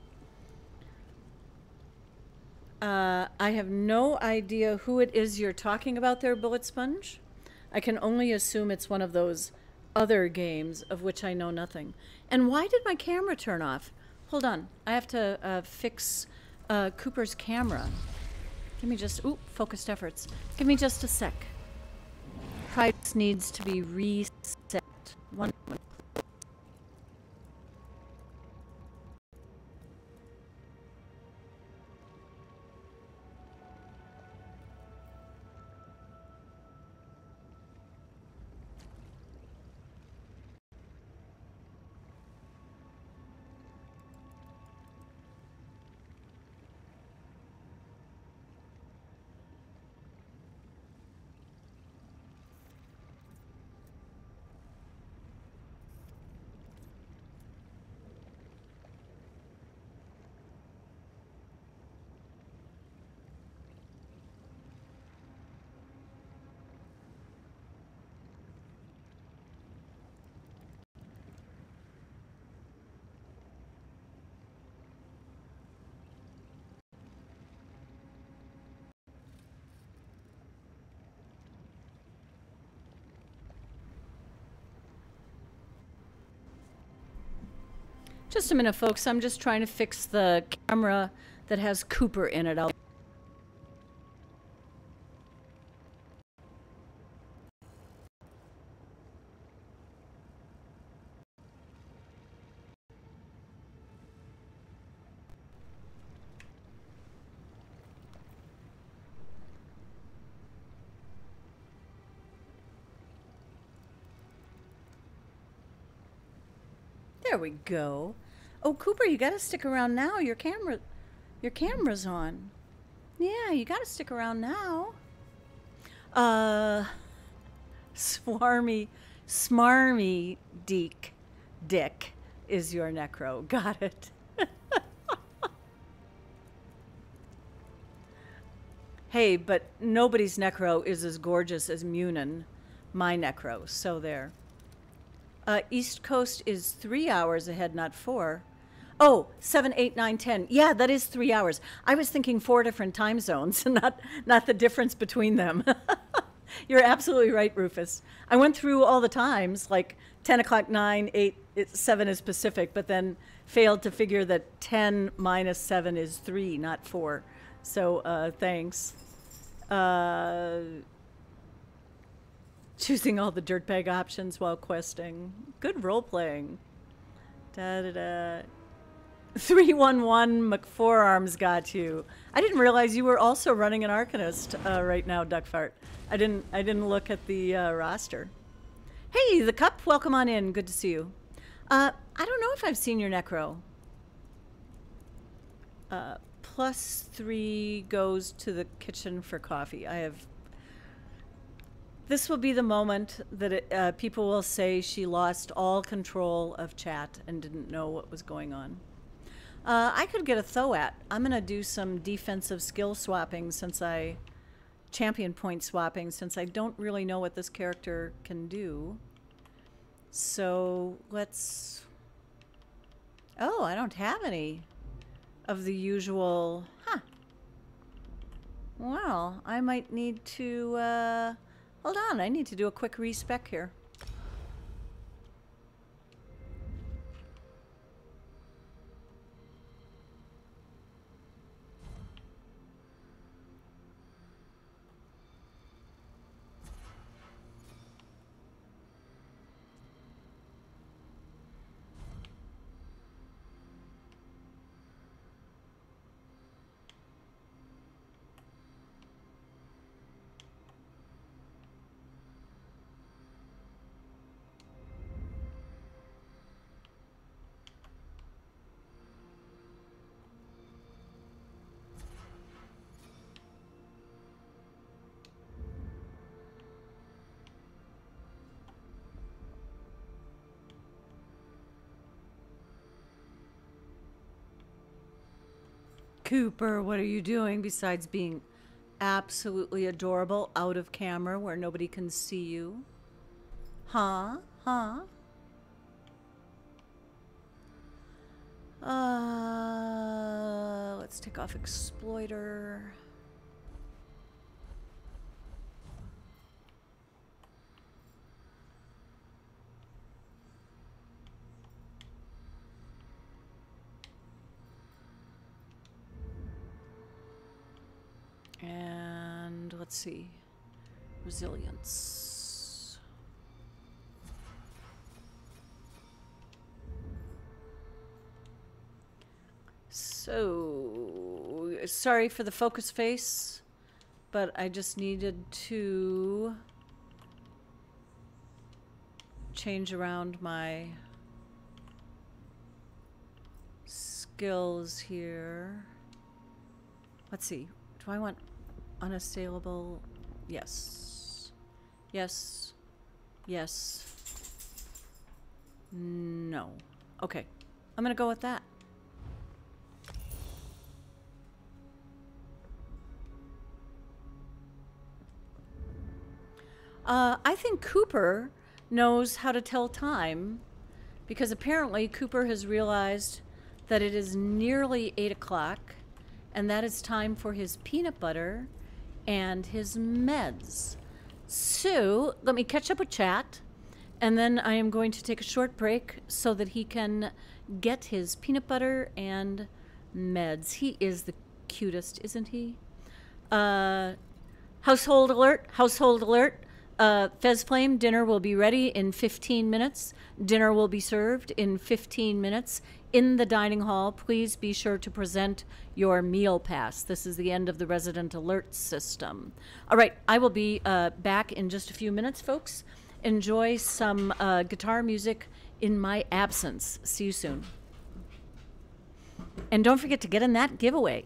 I have no idea who it is you're talking about there, Bullet Sponge. I can only assume it's one of those other games of which I know nothing. And why did my camera turn off? Hold on. I have to fix Cooper's camera. Give me just, ooh, focused efforts. Give me just a sec. Price needs to be reset. One moment. Just a minute, folks. I'm just trying to fix the camera that has Cooper in it. There we go. Oh, Cooper, you gotta stick around now. Your camera's on. Yeah, you gotta stick around now. Smarmy Dick is your Necro. Got it. Hey, but nobody's Necro is as gorgeous as Munin, my Necro. So there. East Coast is 3 hours ahead, not 4. Oh, 7, 8, 9, 10. Yeah, that is 3 hours. I was thinking 4 different time zones, not the difference between them. You're absolutely right, Rufus. I went through all the times, like 10 o'clock, 9, 8, 7 is Pacific, but then failed to figure that 10 minus 7 is 3, not 4. So thanks. Choosing all the dirtbag options while questing. Good role-playing. Da-da-da. 311 McForearms got you. I didn't realize you were also running an Arcanist right now, Duckfart. I didn't look at the roster. Hey, the Cup, welcome on in. Good to see you. I don't know if I've seen your Necro. +3 goes to the kitchen for coffee. I have... This will be the moment that people will say she lost all control of chat and didn't know what was going on. I could get a Thoat. I'm going to do some defensive skill swapping since I champion point swapping since I don't really know what this character can do. So let's... Oh, I don't have any of the usual... Huh. Well, I might need to... Hold on, I need to do a quick respec here. Cooper, what are you doing besides being absolutely adorable out of camera where nobody can see you? Huh? Huh? Let's take off exploiter. And let's see, resilience. So, sorry for the focus face, but I just needed to change around my skills here. Let's see, do I want unassailable? Yes. Yes. Yes. No. Okay. I'm gonna go with that. I think Cooper knows how to tell time because apparently Cooper has realized that it is nearly 8 o'clock and that it's time for his peanut butter and his meds. So let me catch up with chat, and then I am going to take a short break so that he can get his peanut butter and meds. He is the cutest, isn't he? Household alert, household alert. Fez Flame, dinner will be ready in 15 minutes. Dinner will be served in 15 minutes in the dining hall. Please be sure to present your meal pass. This is the end of the resident alert system. All right, I will be back in just a few minutes, folks. Enjoy some guitar music in my absence. See you soon. And don't forget to get in that giveaway.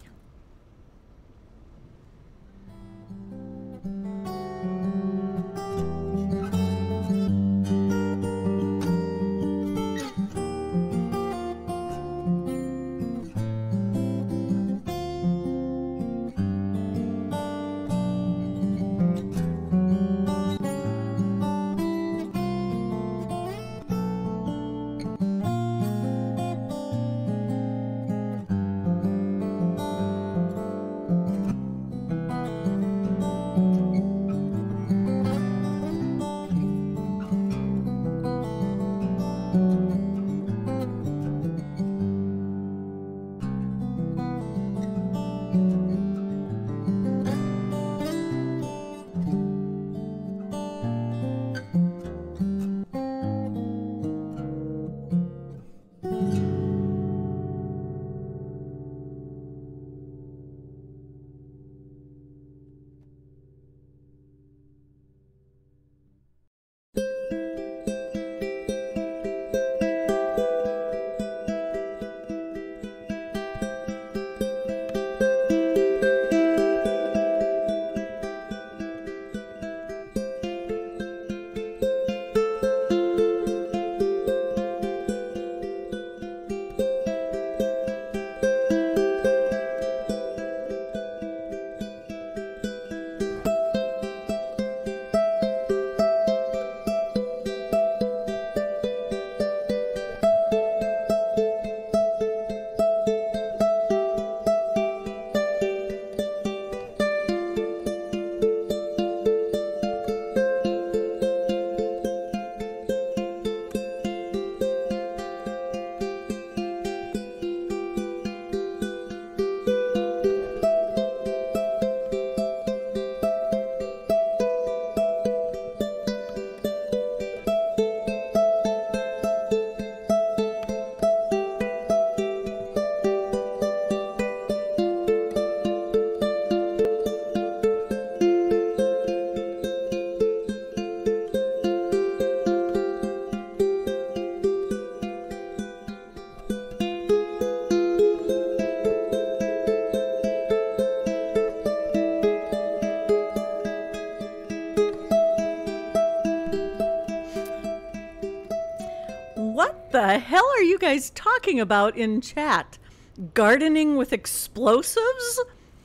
the hell are you guys talking about in chat? Gardening with explosives?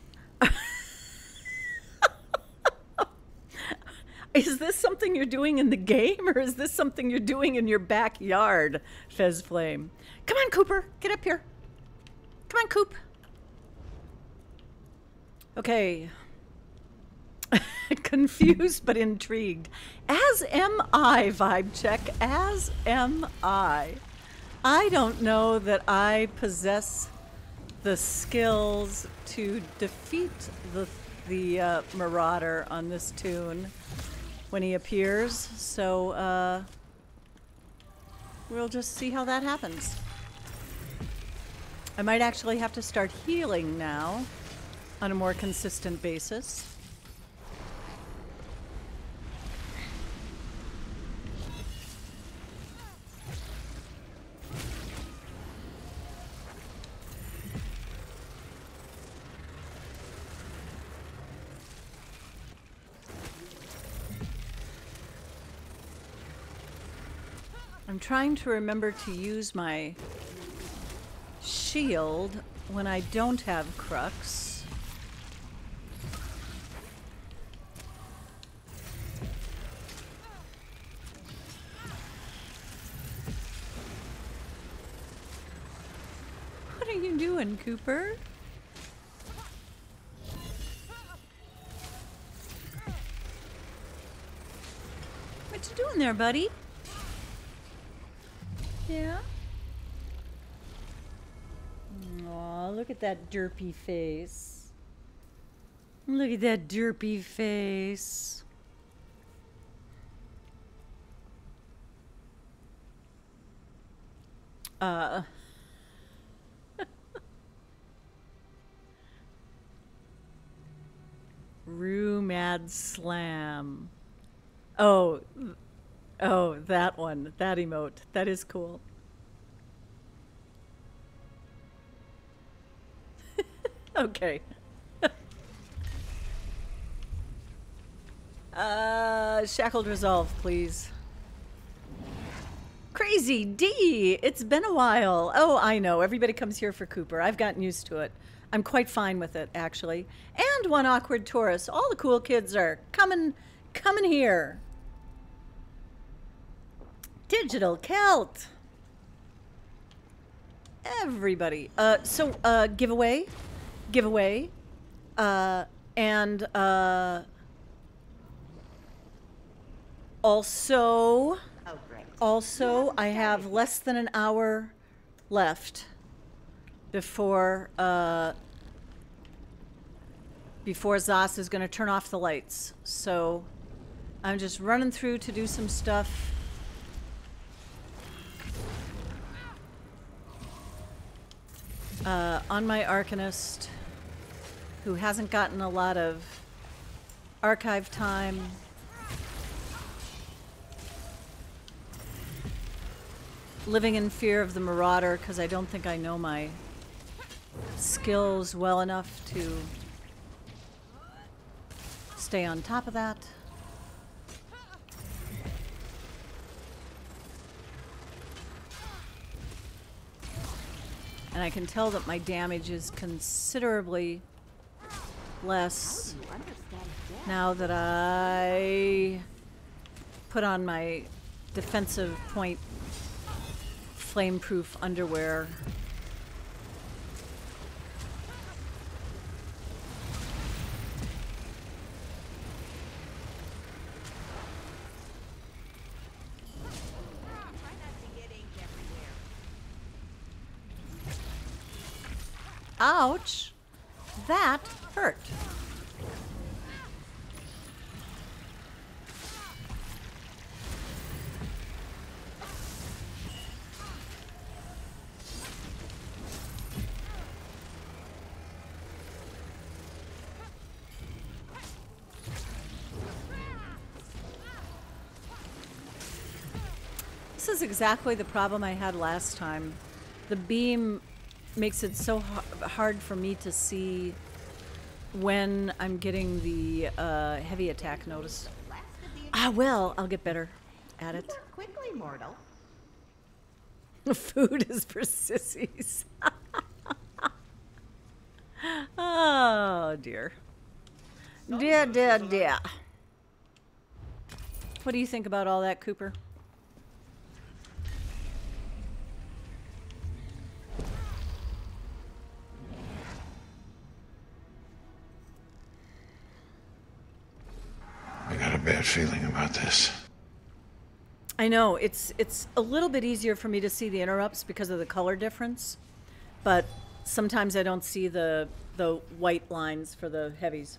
Is this something you're doing in the game, or is this something you're doing in your backyard, Fez Flame? Come on, Cooper. Get up here. Come on, Coop. Okay. Confused but intrigued. As am I, vibe check. As am I. I don't know that I possess the skills to defeat the Marauder on this tune when he appears, so we'll just see how that happens. I might actually have to start healing now on a more consistent basis. I'm trying to remember to use my shield when I don't have Crux. What are you doing, Cooper? What you doing there, buddy? Yeah? Aw, look at that derpy face. Look at that derpy face. Rue Mad Slam. Oh, that one. That emote. That is cool. Okay. Shackled Resolve, please. Crazy D! It's been a while. Oh, I know. Everybody comes here for Cooper. I've gotten used to it. I'm quite fine with it, actually. And one awkward Taurus. All the cool kids are coming here. Digital Celt. Everybody. Giveaway. And also, I have less than an hour left before Zos is going to turn off the lights. So I'm just running through to do some stuff. On my Arcanist, who hasn't gotten a lot of archive time. Living in fear of the Marauder, because I don't think I know my skills well enough to stay on top of that. And I can tell that my damage is considerably less now that I put on my defensive point flame-proof underwear. Ouch! That hurt. This is exactly the problem I had last time. The beam makes it so hard for me to see when I'm getting the heavy attack notice. Ah, well, I'll get better at it. Quickly, mortal. Food is for sissies. Oh, dear. Dear, dear, dear. What do you think about all that, Cooper? I got a bad feeling about this. I know it's a little bit easier for me to see the interrupts because of the color difference, but sometimes I don't see the white lines for the heavies.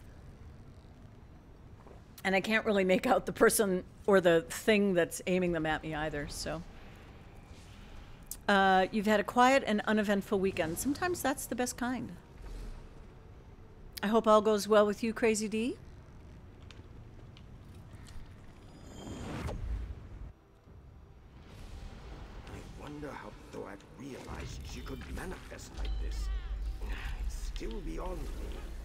And I can't really make out the person or the thing that's aiming them at me either, so. You've had a quiet and uneventful weekend. Sometimes that's the best kind. I hope all goes well with you, Crazy D. I wonder how Thoat realized she could manifest like this. It's still beyond me.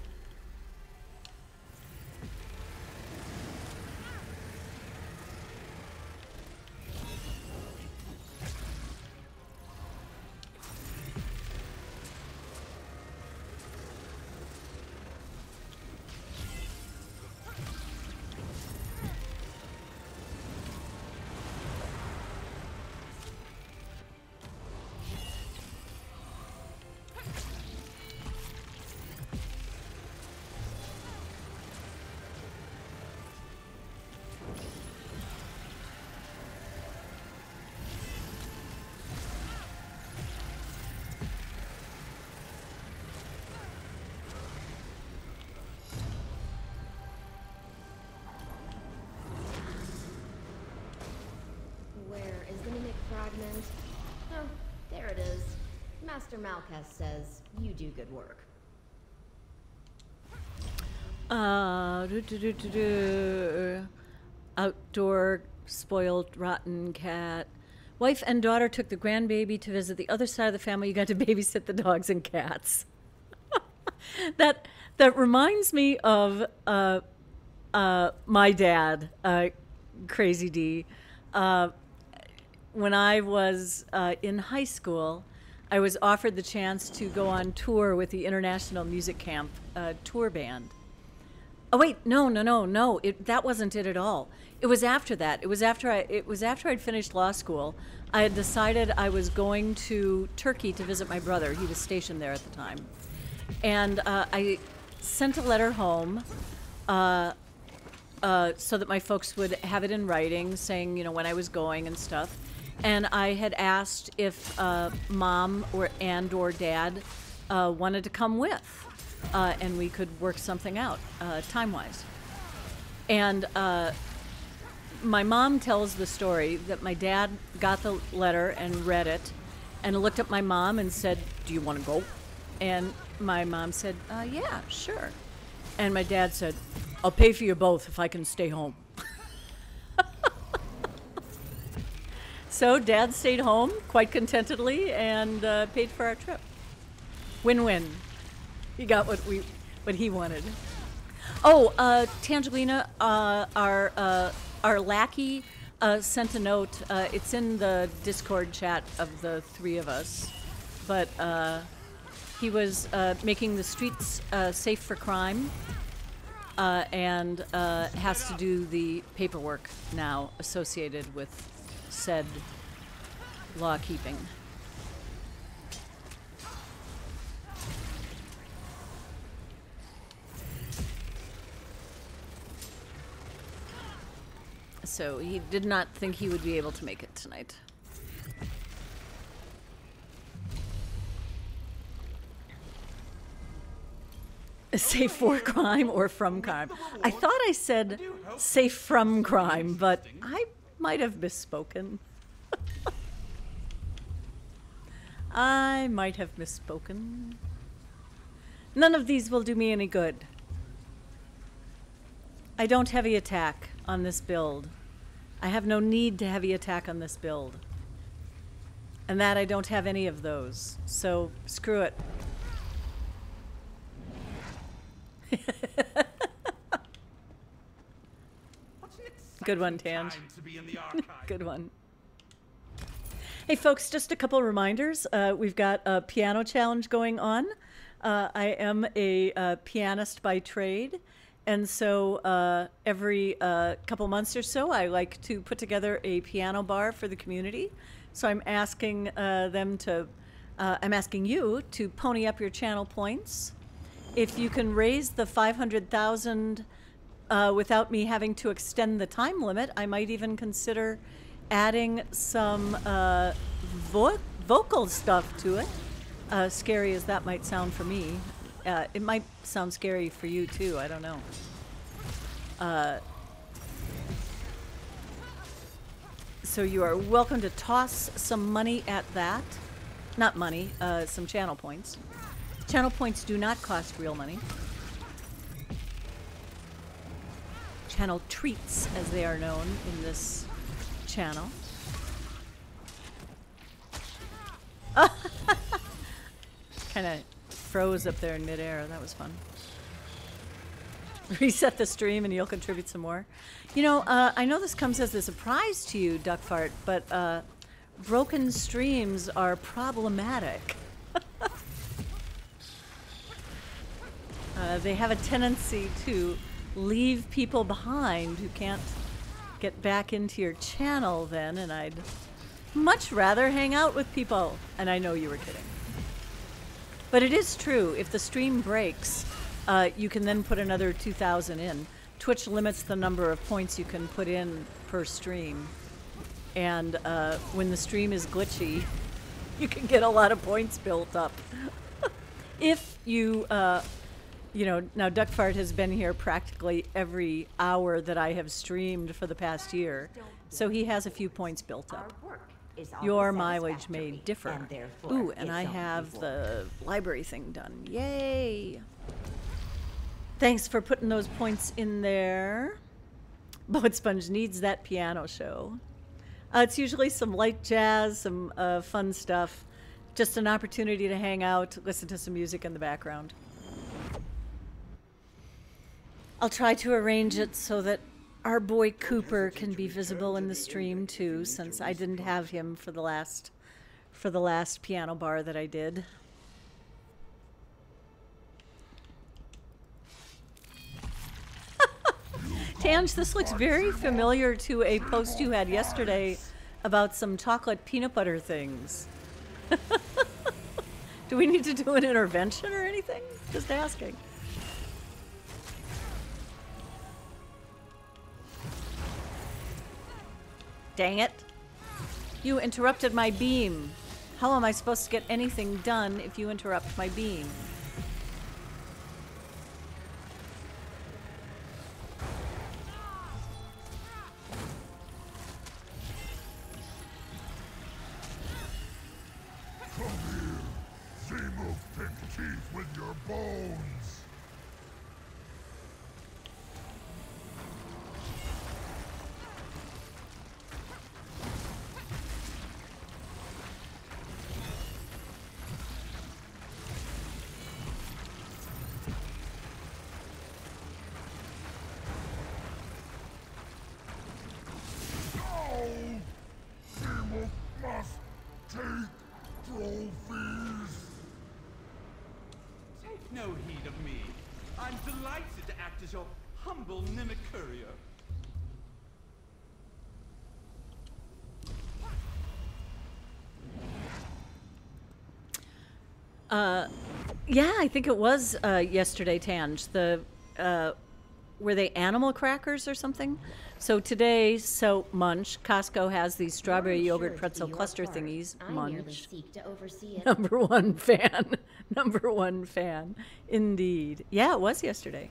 Where is the mimic fragment? Oh, there it is. Master Malkuth says you do good work. Outdoor spoiled rotten cat. Wife and daughter took the grandbaby to visit the other side of the family. You got to babysit the dogs and cats. That reminds me of my dad, Crazy D. When I was in high school, I was offered the chance to go on tour with the International Music Camp tour band. Oh wait, no. That wasn't it at all. It was after that. It was after I'd finished law school. I had decided I was going to Turkey to visit my brother. He was stationed there at the time, and I sent a letter home so that my folks would have it in writing, saying when I was going and stuff. And I had asked if mom or dad wanted to come with. And we could work something out time-wise. And my mom tells the story that my dad got the letter and read it and looked at my mom and said, "Do you want to go?" And my mom said, "Yeah, sure." And my dad said, "I'll pay for you both if I can stay home." So Dad stayed home quite contentedly and paid for our trip. Win-win. He got what he wanted. Oh, Tangelina, our lackey sent a note. It's in the Discord chat of the three of us, but he was making the streets safe for crime, and has to do the paperwork now associated with said law keeping. So he did not think he would be able to make it tonight. Safe for crime or from crime? I thought I said safe from crime, but I might have misspoken. I might have misspoken. None of these will do me any good. I don't heavy attack on this build. I have no need to heavy attack on this build. And that I don't have any of those. So screw it. Good one, Tange. Time to be in the archive. Good one. Hey, folks, just a couple reminders. We've got a piano challenge going on. I am a pianist by trade. And so every couple months or so, I like to put together a piano bar for the community. So I'm asking I'm asking you to pony up your channel points. If you can raise the 500,000 without me having to extend the time limit, I might even consider adding some vocal stuff to it. Scary as that might sound for me. It might sound scary for you too, I don't know. So you are welcome to toss some money at that. Not money, some channel points. Channel points do not cost real money. Channel treats, as they are known in this channel. Kind of froze up there in midair. That was fun. Reset the stream and you'll contribute some more. You know, I know this comes as a surprise to you, Duckfart, but broken streams are problematic. They have a tendency to leave people behind who can't get back into your channel then, and I'd much rather hang out with people. And I know you were kidding. But it is true, if the stream breaks, you can then put another 2,000 in. Twitch limits the number of points you can put in per stream. And when the stream is glitchy, you can get a lot of points built up. If you, you know, now Duckfart has been here practically every hour that I have streamed for the past year, so he has a few points built up. Your mileage may differ. Ooh, and I have the library thing done. Yay! Thanks for putting those points in there. Boat Sponge needs that piano show. It's usually some light jazz, some fun stuff. Just an opportunity to hang out, listen to some music in the background. I'll try to arrange it so that our boy Cooper can be visible in the stream too, since I didn't have him for the last piano bar that I did. Tange, this looks very familiar to a post you had yesterday about some chocolate peanut butter things. Do we need to do an intervention or anything? Just asking. Dang it. You interrupted my beam. How am I supposed to get anything done if you interrupt my beam? Come here. Seam of pink teeth with your bones. Take no heed of me. I'm delighted to act as your humble mimic courier. Yeah, I think it was yesterday, Tange. The were they animal crackers or something? So today, Munch, Costco has these strawberry yogurt pretzel cluster thingies. Munch. Number one fan. Number one fan. Indeed. Yeah, it was yesterday.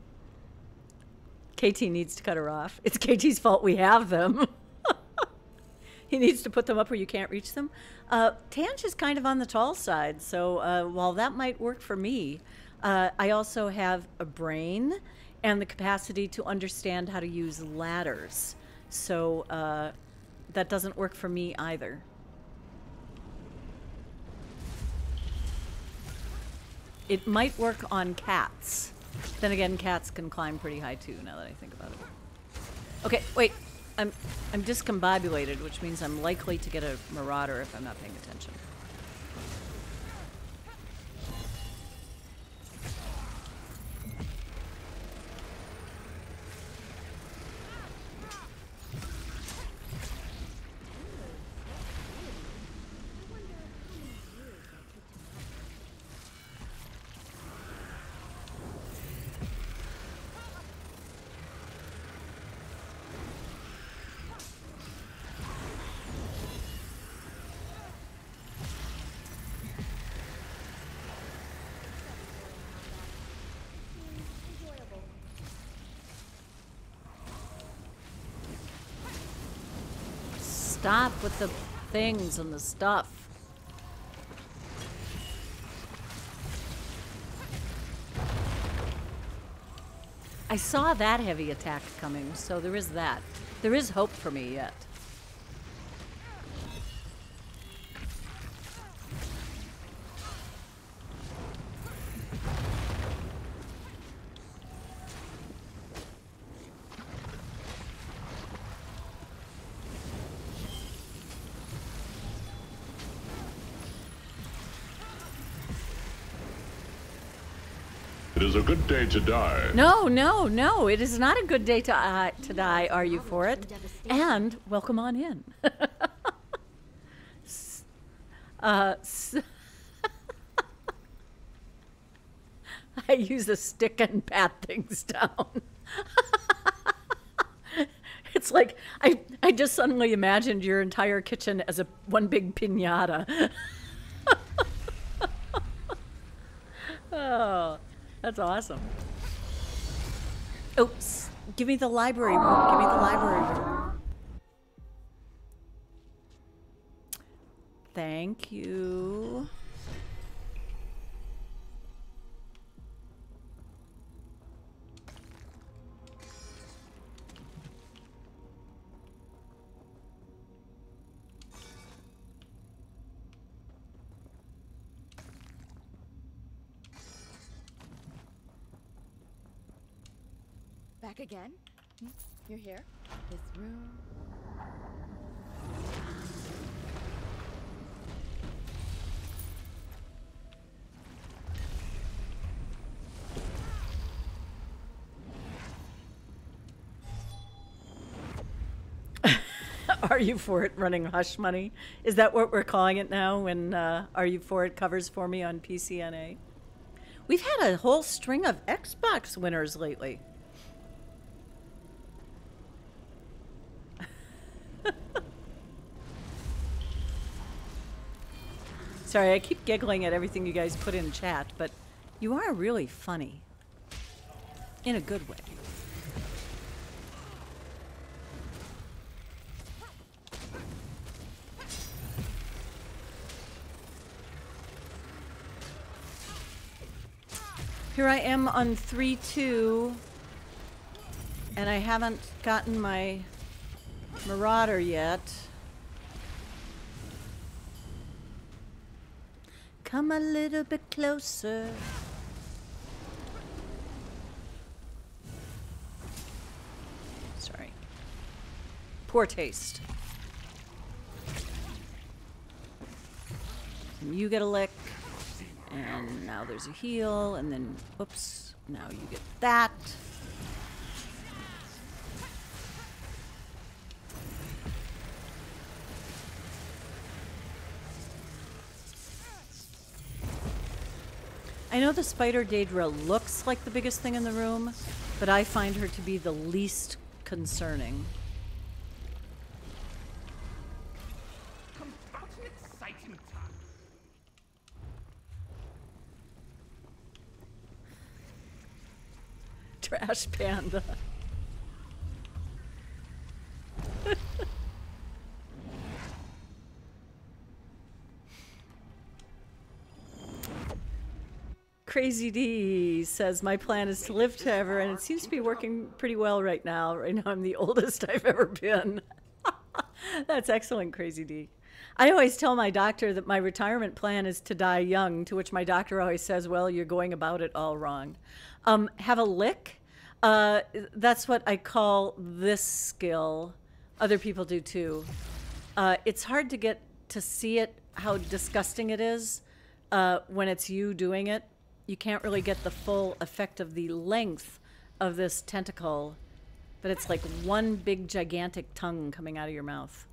KT needs to cut her off. It's KT's fault we have them. He needs to put them up where you can't reach them. Tange is kind of on the tall side, so while that might work for me, I also have a brain and the capacity to understand how to use ladders. So that doesn't work for me either. It might work on cats. Then again, cats can climb pretty high too, now that I think about it. Okay, wait. I'm discombobulated, which means I'm likely to get a marauder if I'm not paying attention. Stop with the things and the stuff. I saw that heavy attack coming, so there is that. There is hope for me yet. It is a good day to die. No, no, no. It is not a good day to die. Are you for it? And welcome on in. I use a stick and pat things down. It's like I just suddenly imagined your entire kitchen as a one big piñata. Oh. That's awesome. Oops. Give me the library room. Give me the library room. Thank you. Back again? You're here? This room? Are You For It running Hush Money? Is that what we're calling it now when Are You For It covers for me on PCNA? We've had a whole string of Xbox winners lately. Sorry, I keep giggling at everything you guys put in chat, but you are really funny. In a good way. Here I am on 3-2, and I haven't gotten my Marauder yet. Come a little bit closer. Sorry. Poor taste. And you get a lick. And now there's a heal, and then, whoops, now you get that. I know the spider Daedra looks like the biggest thing in the room, but I find her to be the least concerning. About an exciting time. Trash panda. Crazy D says, my plan is to live forever, and it seems to be working pretty well right now. Right now I'm the oldest I've ever been. That's excellent, Crazy D. I always tell my doctor that my retirement plan is to die young, to which my doctor always says, well, you're going about it all wrong. Have a lick? That's what I call this skill. Other people do too. It's hard to get to see it, how disgusting it is when it's you doing it. You can't really get the full effect of the length of this tentacle, but it's like one big gigantic tongue coming out of your mouth.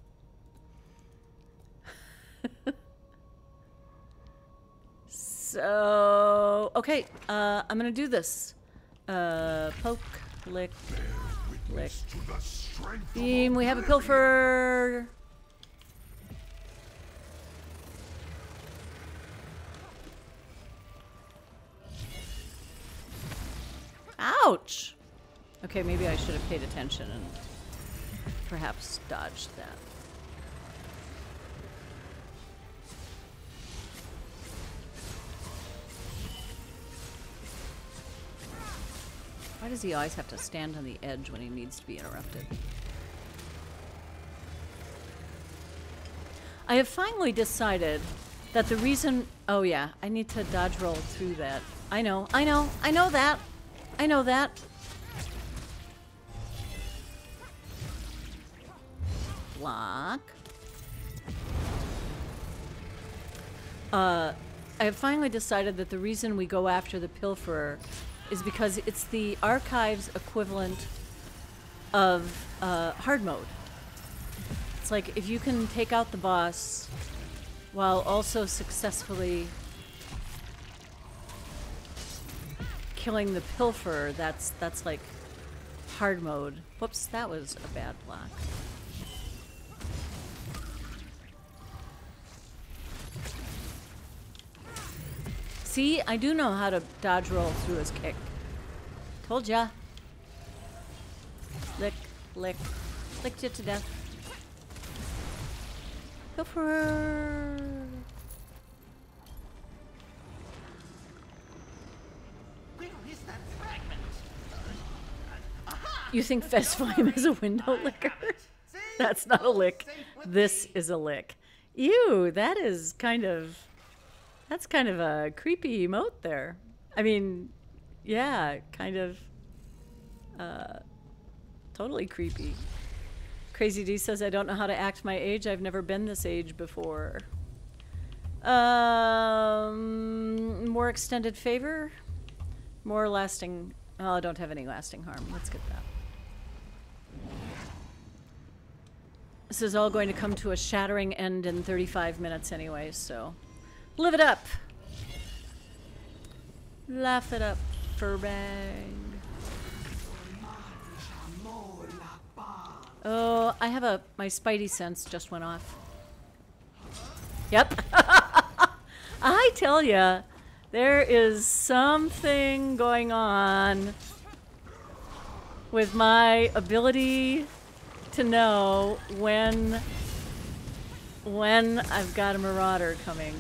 So, okay, I'm gonna do this. Poke, lick, lick. Beam, we have a pilfer. Ouch! Okay, maybe I should have paid attention and perhaps dodged that. Why does he always have to stand on the edge when he needs to be interrupted? I have finally decided that the reason... Oh yeah, I need to dodge roll through that. I know that. I know that. Block. I have finally decided that the reason we go after the Pilferer is because it's the Archives equivalent of hard mode. It's like if you can take out the boss while also successfully killing the Pilferer, that's like hard mode. Whoops, that was a bad block. See, I do know how to dodge roll through his kick. Told ya. Lick, lick, licked you to death. Pilferer. Where is that fragment? You think Fesflame is a window licker? That's not a lick. This is a lick. Ew, that is kind of... That's kind of a creepy emote there. I mean, yeah, kind of totally creepy. Crazy D says, I don't know how to act my age. I've never been this age before. More extended favor? More lasting... Oh, I don't have any lasting harm. Let's get that. This is all going to come to a shattering end in 35 minutes anyway, so... Live it up. Laugh it up, Furbag. Oh, I have my spidey sense just went off. Yep. I tell ya, there is something going on with my ability to know when I've got a marauder coming.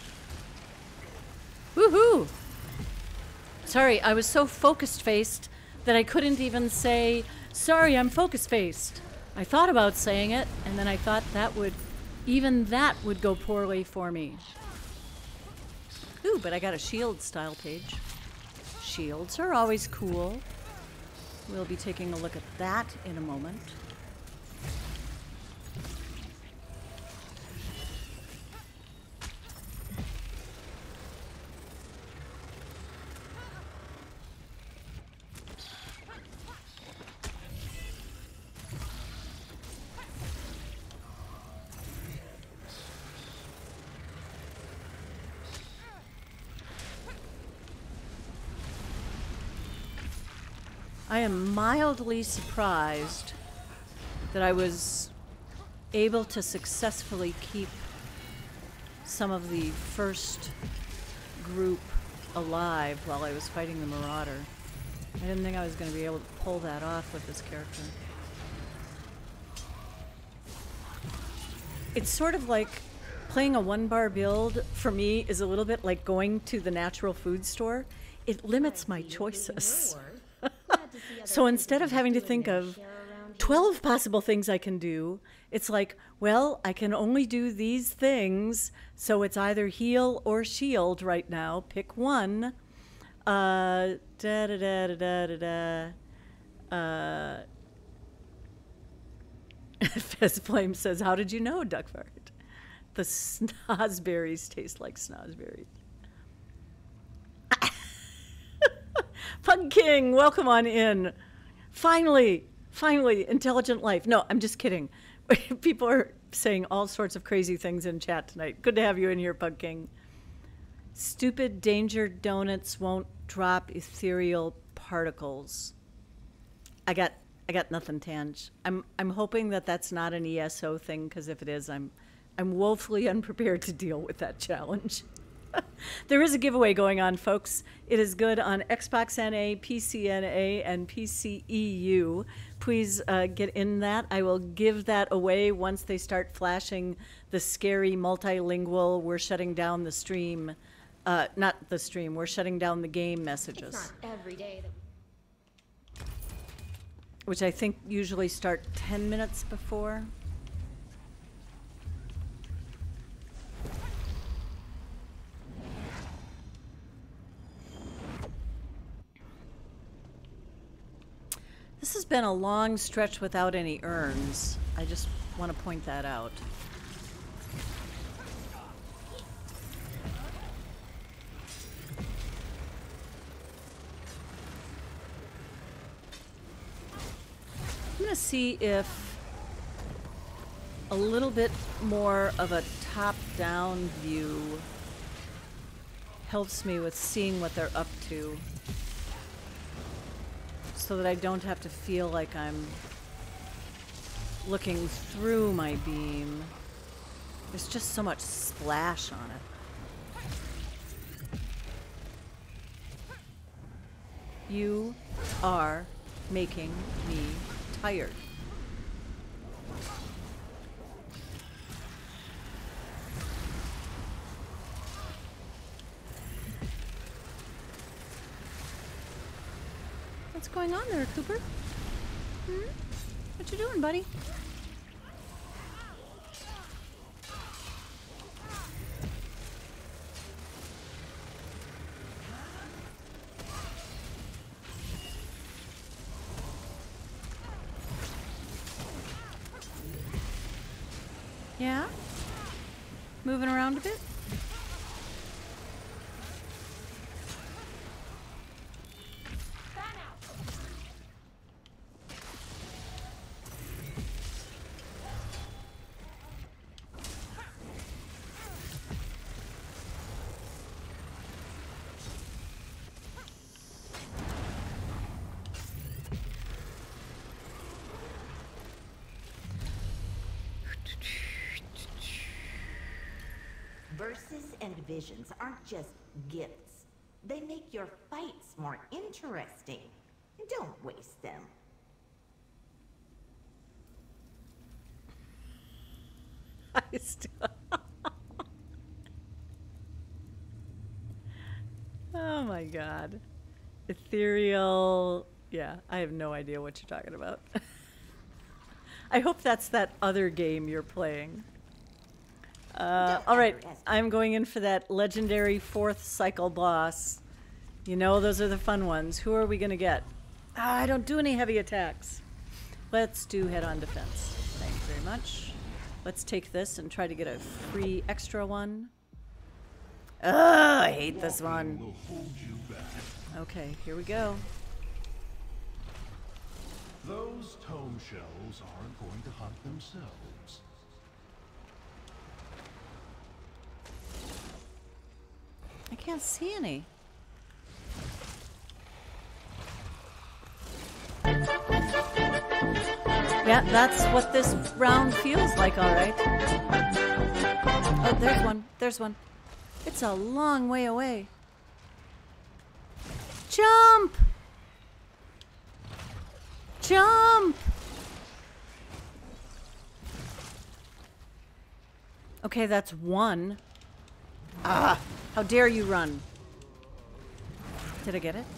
Woohoo! Sorry, I was so focused-faced, that I couldn't even say, sorry, I'm focus-faced. I thought about saying it, and then I thought even that would go poorly for me. Ooh, but I got a shield style page. Shields are always cool. We'll be taking a look at that in a moment. I am mildly surprised that I was able to successfully keep some of the first group alive while I was fighting the Marauder. I didn't think I was going to be able to pull that off with this character. It's sort of like playing a one-bar build, for me, is a little bit like going to the natural food store. It limits my choices. So instead of having to think of 12 possible things I can do, it's like, well, I can only do these things, so it's either heal or shield right now. Pick one. Fezflame says, how did you know, Duckfart? The snozberries taste like snozberries. Pug King, welcome on in. Finally, intelligent life. No, I'm just kidding. People are saying all sorts of crazy things in chat tonight. Good to have you in here, Pug King. Stupid danger donuts won't drop ethereal particles. I got nothing, Tanj. I'm hoping that that's not an ESO thing, because if it is, I'm woefully unprepared to deal with that challenge. There is a giveaway going on, folks. It is good on Xbox NA, PC NA, and PC EU. Please get in that. I will give that away once they start flashing the scary multilingual, we're shutting down the stream, not the stream, we're shutting down the game messages. It's not every day that... Which I think usually start 10 minutes before. This has been a long stretch without any urns. I just want to point that out. I'm going to see if a little bit more of a top-down view helps me with seeing what they're up to, so that I don't have to feel like I'm looking through my beam. There's just so much splash on it. You are making me tired. What's going on there, Cooper? What you doing, buddy? Yeah? Moving around a bit? Verses and visions aren't just gifts. They make your fights more interesting. Don't waste them. I still... Oh my god. Ethereal Yeah, I have no idea what you're talking about. I hope that's that other game you're playing. All right, I'm going in for that legendary 4th cycle boss. You know, those are the fun ones. Who are we going to get? I don't do any heavy attacks. Let's do head-on defense. Thank you very much. Let's take this and try to get a free extra one. Ugh, I hate this one. Okay, here we go. Those tome shells aren't going to hunt themselves. I can't see any. Yeah, that's what this round feels like, all right. Oh, there's one. There's one. It's a long way away. Jump! Jump! Okay, that's one. Ah! How dare you run? Did I get it?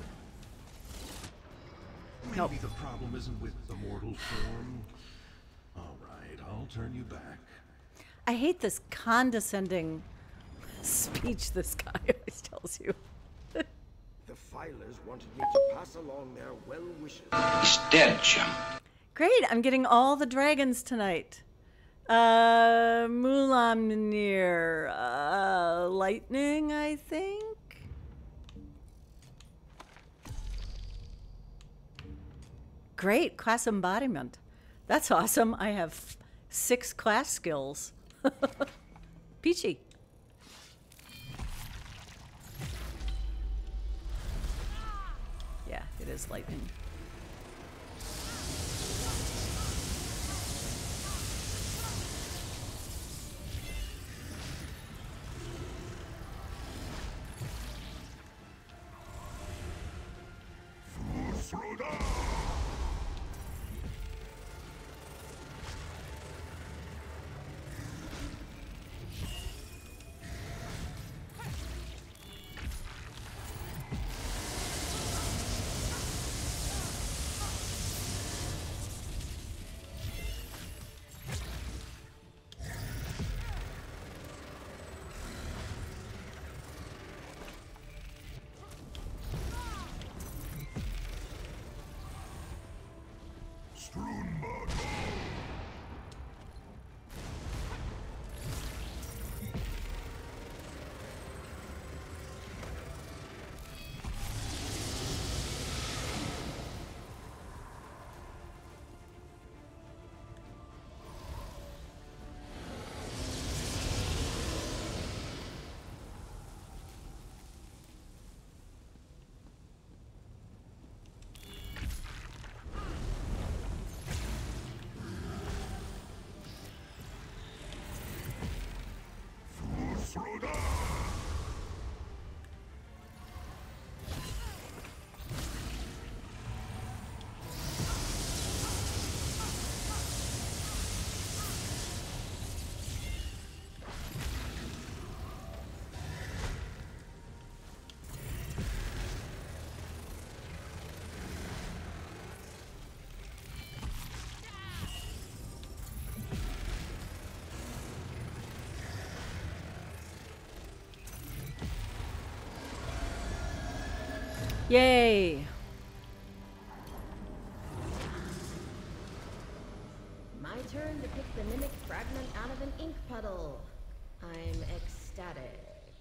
Maybe Nope. the problem isn't with the mortal form. All right, I'll turn you back. I hate this condescending speech this guy always tells you. The Filers wanted me to pass along their well wishes. He's dead, Jim. Great, I'm getting all the dragons tonight. Mulamnir, lightning, I think? Great, class embodiment. That's awesome. I have 6 class skills. Peachy. Yeah, it is lightning. Yay! My turn to pick the mimic fragment out of an ink puddle. I'm ecstatic.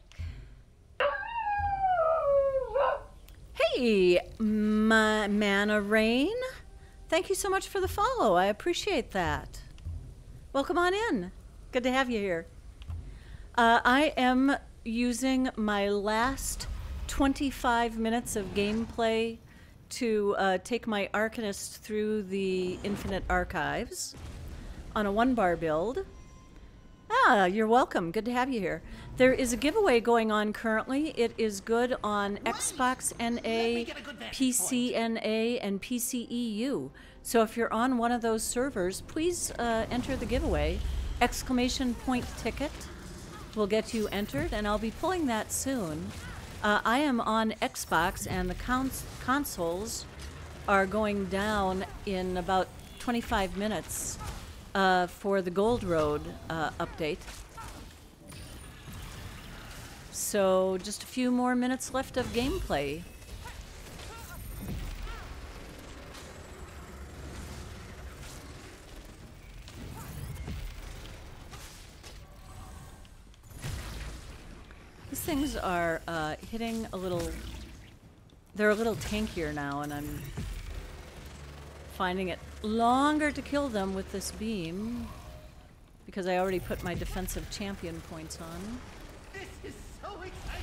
Hey, my Mana Rain. Thank you so much for the follow. I appreciate that. Welcome on in. Good to have you here. I am using my last 25 minutes of gameplay to take my Arcanist through the Infinite Archives on a 1-bar build. Ah, you're welcome. Good to have you here. There is a giveaway going on currently. It is good on Xbox NA, PC NA, and PCEU. So if you're on one of those servers, please enter the giveaway. Exclamation point ticket will get you entered, and I'll be pulling that soon. I am on Xbox, and the consoles are going down in about 25 minutes for the Gold Road update. So just a few more minutes left of gameplay. These things are hitting a little... They're a little tankier now, and I'm finding it longer to kill them with this beam because I already put my defensive champion points on. This is so exciting!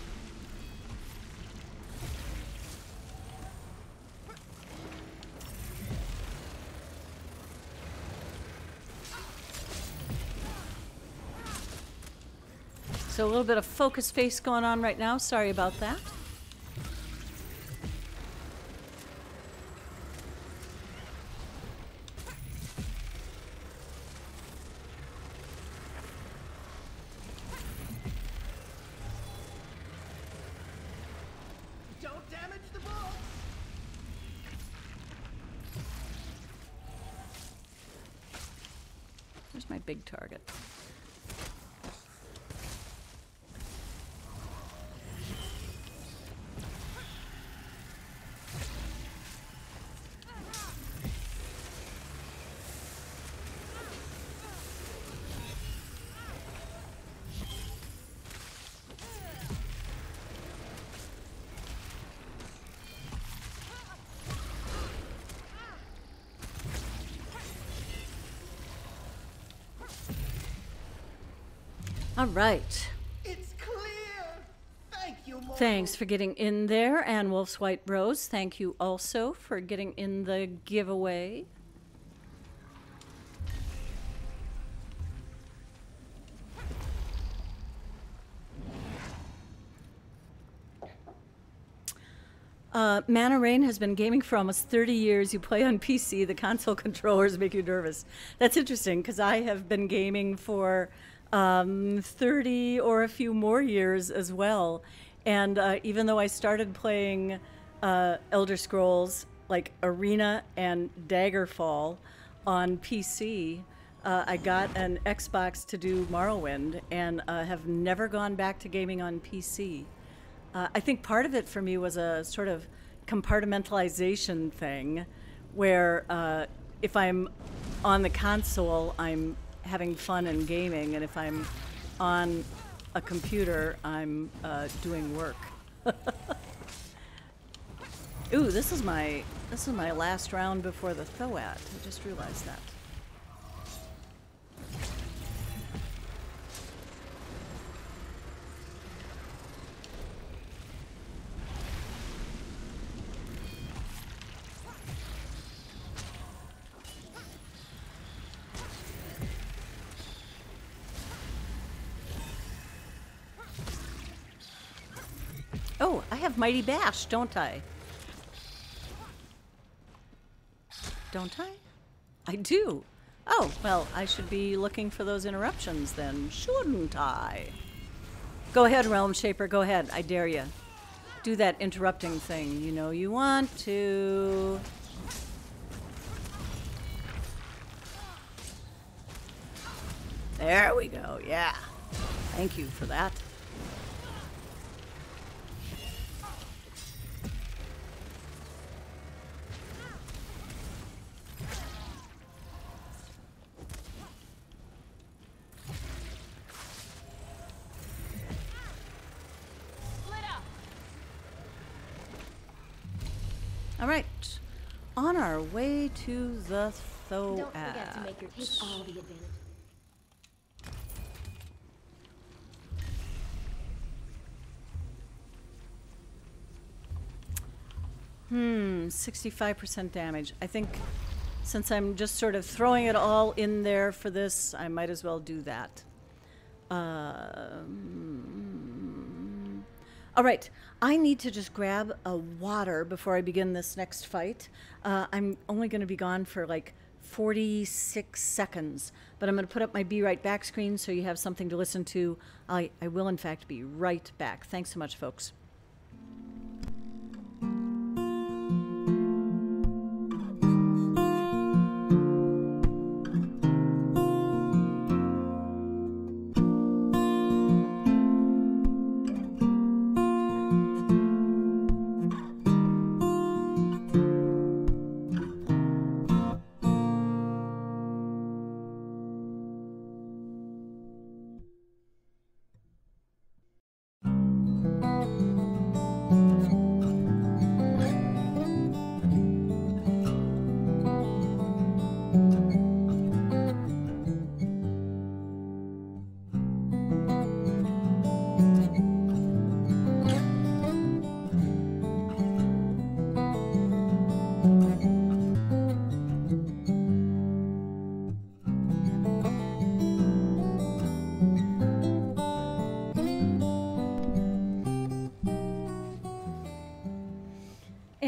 So a little bit of focus face going on right now. Sorry about that. Don't damage the book! Where's my big target? All right. It's clear! Thank you, Mortal. Thanks for getting in there, and Wolf's White Bros. Thank you also for getting in the giveaway. Mana Rain has been gaming for almost 30 years. You play on PC. The console controllers make you nervous. That's interesting, because I have been gaming for 30 or a few more years as well. And even though I started playing Elder Scrolls, like Arena and Daggerfall on PC, I got an Xbox to do Morrowind, and have never gone back to gaming on PC. I think part of it for me was a sort of compartmentalization thing, where if I'm on the console, I'm having fun and gaming, and if I'm on a computer, I'm doing work. Ooh, this is my last round before the Thoat. I just realized that. Oh, I have Mighty Bash, don't I? Don't I? I do. Oh, well, I should be looking for those interruptions then, shouldn't I? Go ahead, Realm Shaper, go ahead. I dare you. Do that interrupting thing. You know you want to. There we go, yeah. Thank you for that. All right, on our way to the Thoat. Don't forget to make your take all the advantage. 65% damage. I think since I'm just sort of throwing it all in there for this, I might as well do that. All right, I need to just grab a water before I begin this next fight. I'm only going to be gone for like 46 seconds, but I'm going to put up my Be Right Back screen so you have something to listen to. I will, in fact, be right back. Thanks so much, folks.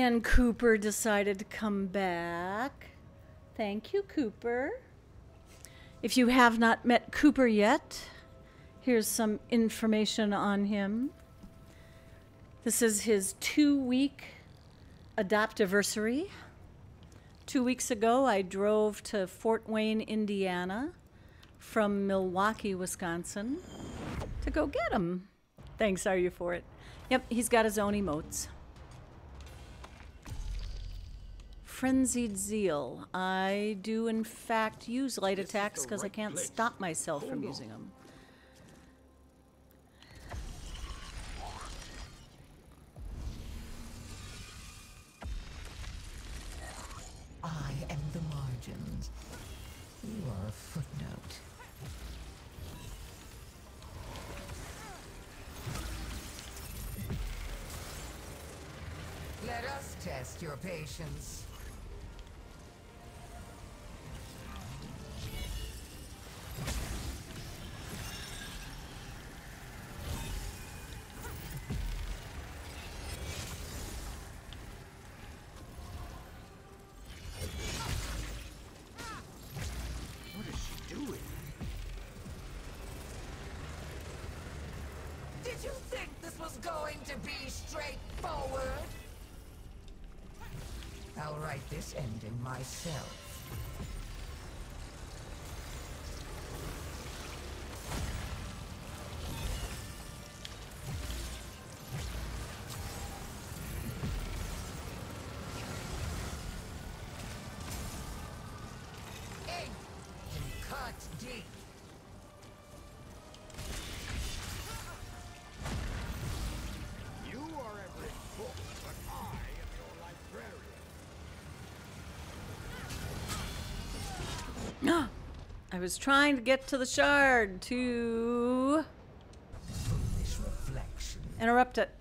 And Cooper decided to come back. Thank you, Cooper. If you have not met Cooper yet, here's some information on him. This is his 2-week adoptiversary. 2 weeks ago, I drove to Fort Wayne, Indiana from Milwaukee, Wisconsin to go get him. Thanks, are you for it? Yep, he's got his own emotes. Frenzied Zeal. I do, in fact, use light attacks because I can't stop myself from using them. I am the margins. You are a footnote. Let us test your patience. What is she doing? Did you think this was going to be straightforward? I'll write this ending myself. Ink and cut deep. You are every book, but I am your librarian. I was trying to get to the shard to Foolish reflection. interrupt it.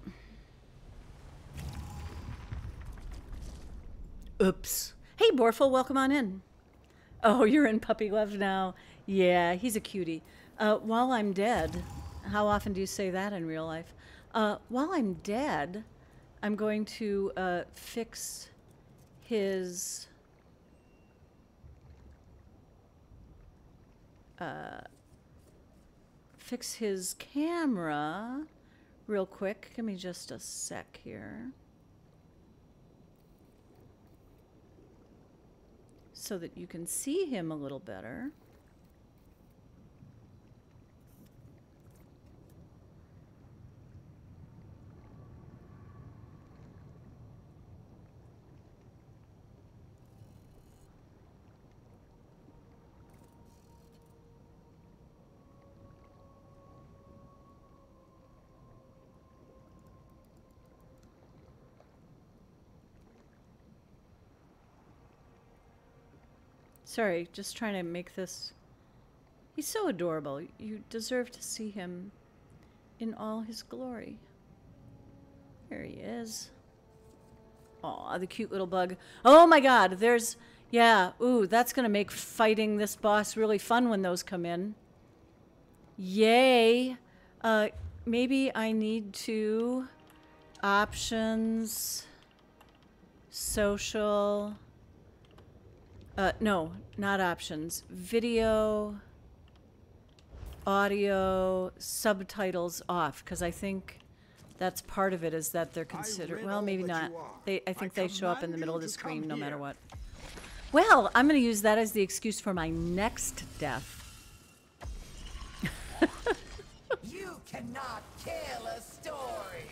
Oops. Hey, Borful, welcome on in. Oh, you're in puppy love now. Yeah, he's a cutie. While I'm dead, how often do you say that in real life? While I'm dead, I'm going to fix his... fix his camera real quick. Give me just a sec here. So that you can see him a little better. Sorry, just trying to make this... He's so adorable. You deserve to see him in all his glory. There he is. Aw, the cute little bug. Oh my god, there's... Yeah, ooh, that's gonna make fighting this boss really fun when those come in. Yay! Maybe I need to... Options... Social... no, not options. Video, audio, subtitles off, because I think that's part of it, is that they're considered... Well, maybe not. I think they show up in the middle of the screen no matter what. Well, I'm going to use that as the excuse for my next death. You cannot kill a story.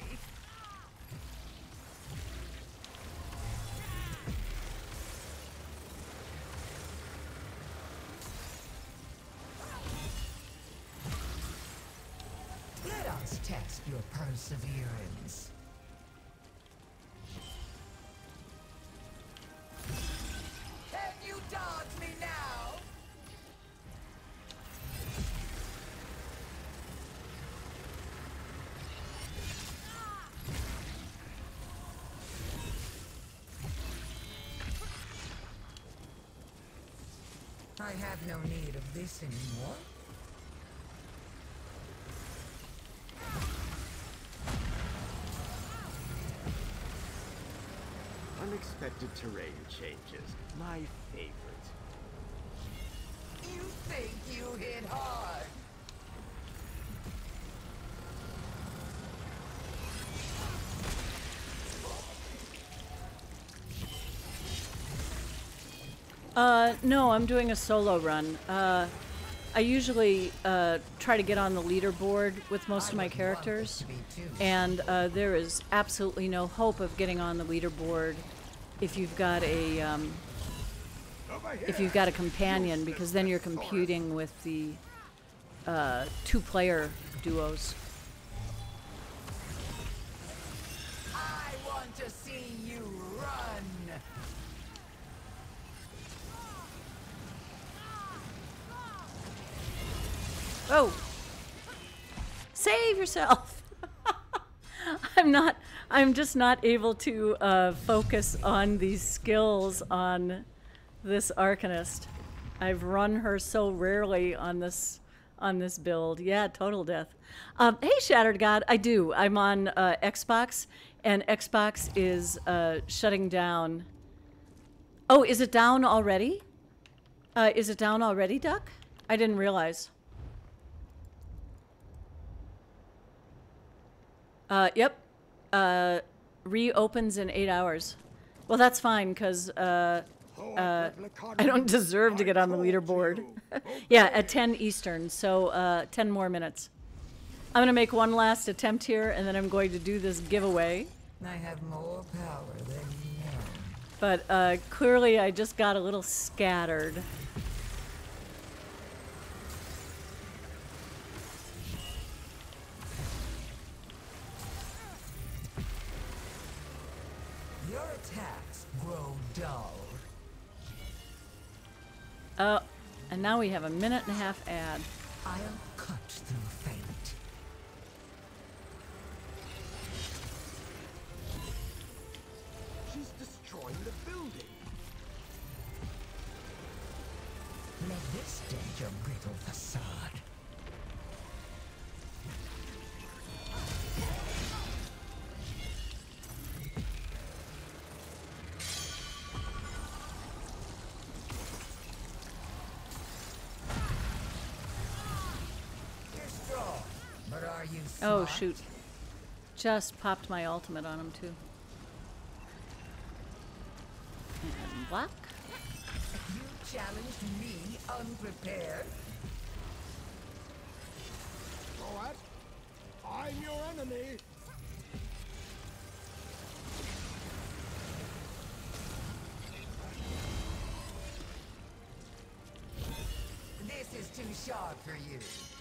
Let us test your perseverance. Can you dodge me now? I have no need of this anymore. unexpected terrain changes. My favorite. You think you hit hard? No, I'm doing a solo run. I usually try to get on the leaderboard with most of my characters, and there is absolutely no hope of getting on the leaderboard if you've got a companion, because then you're competing with the two-player duos. I want to see you run. Oh! Save yourself! I'm just not able to focus on these skills on this Arcanist. I've run her so rarely on this build. Yeah, total death. Hey, Shattered God, I do. I'm on Xbox, and Xbox is shutting down. Oh, is it down already? Is it down already, Duck? I didn't realize. Yep. Reopens in 8 hours. Well, that's fine, because I don't deserve to get on the leaderboard. Yeah, at 10 Eastern, so 10 more minutes. I'm going to make one last attempt here, and then I'm going to do this giveaway. I have more power than you know. But clearly I just got a little scattered. Your attacks grow dull. Oh, and now we have a 1.5-minute ad. I'll cut through fate. She's destroying the building. Let this dent your brittle facade. You're strong, but are you smart? Oh, shoot. Just popped my ultimate on him, too. And block. You challenged me unprepared. What? I'm your enemy. This is too sharp for you.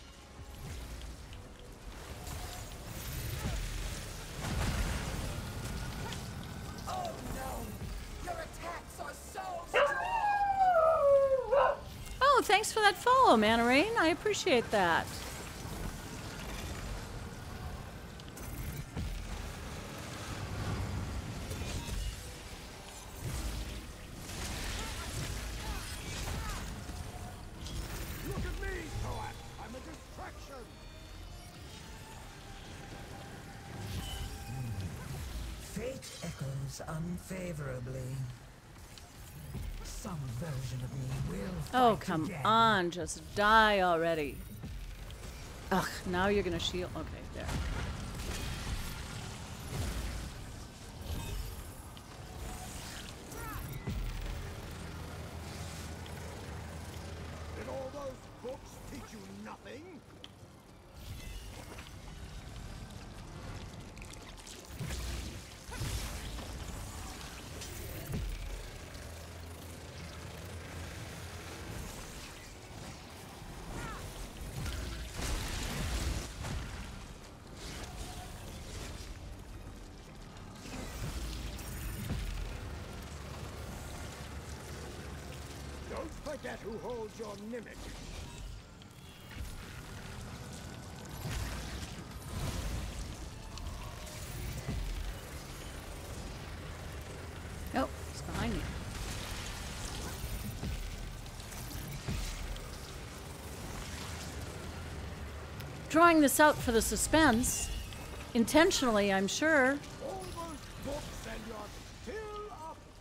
Oh no! Your attacks are so strong! Oh, thanks for that follow, Mana Rain. I appreciate that. Look at me, Toad. I'm a distraction. Fate echoes unfavorably. Some version of me will fight Oh, come again. on. Just die already. Ugh, now you're going to shield. Okay, there. Did all those books teach you nothing? Don't forget who holds your mimic. Oh, it's behind me. Drawing this out for the suspense. Intentionally, I'm sure. All those books and you're still a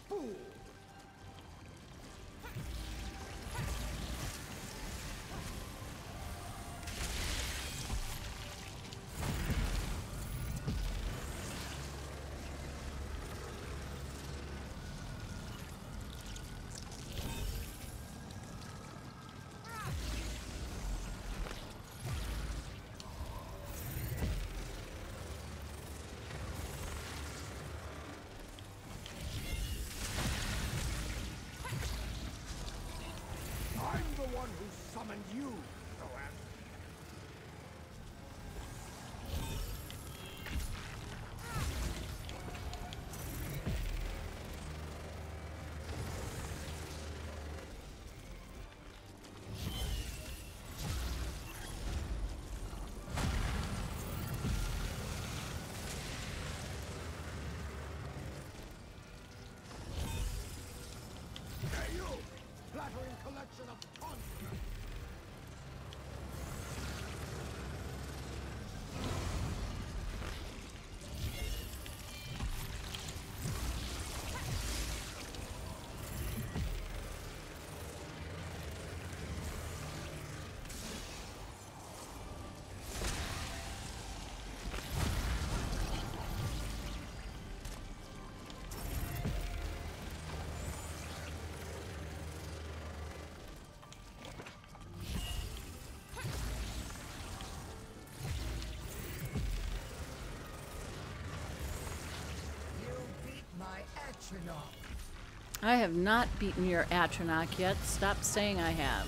Atronach. I have not beaten your Atronach yet. Stop saying I have.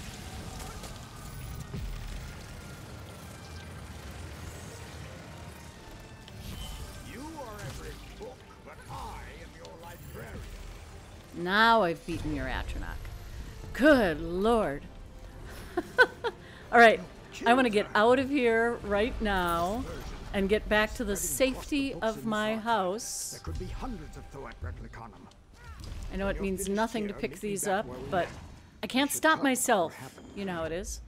You are every book, but I am your librarian. Now I've beaten your Atronach. Good Lord. All right, I want to get out of here right now and get back to the safety of my house. There could be hundreds of Thoat Replicanum. I know it means nothing to pick these up, but I can't stop myself. You know how it is.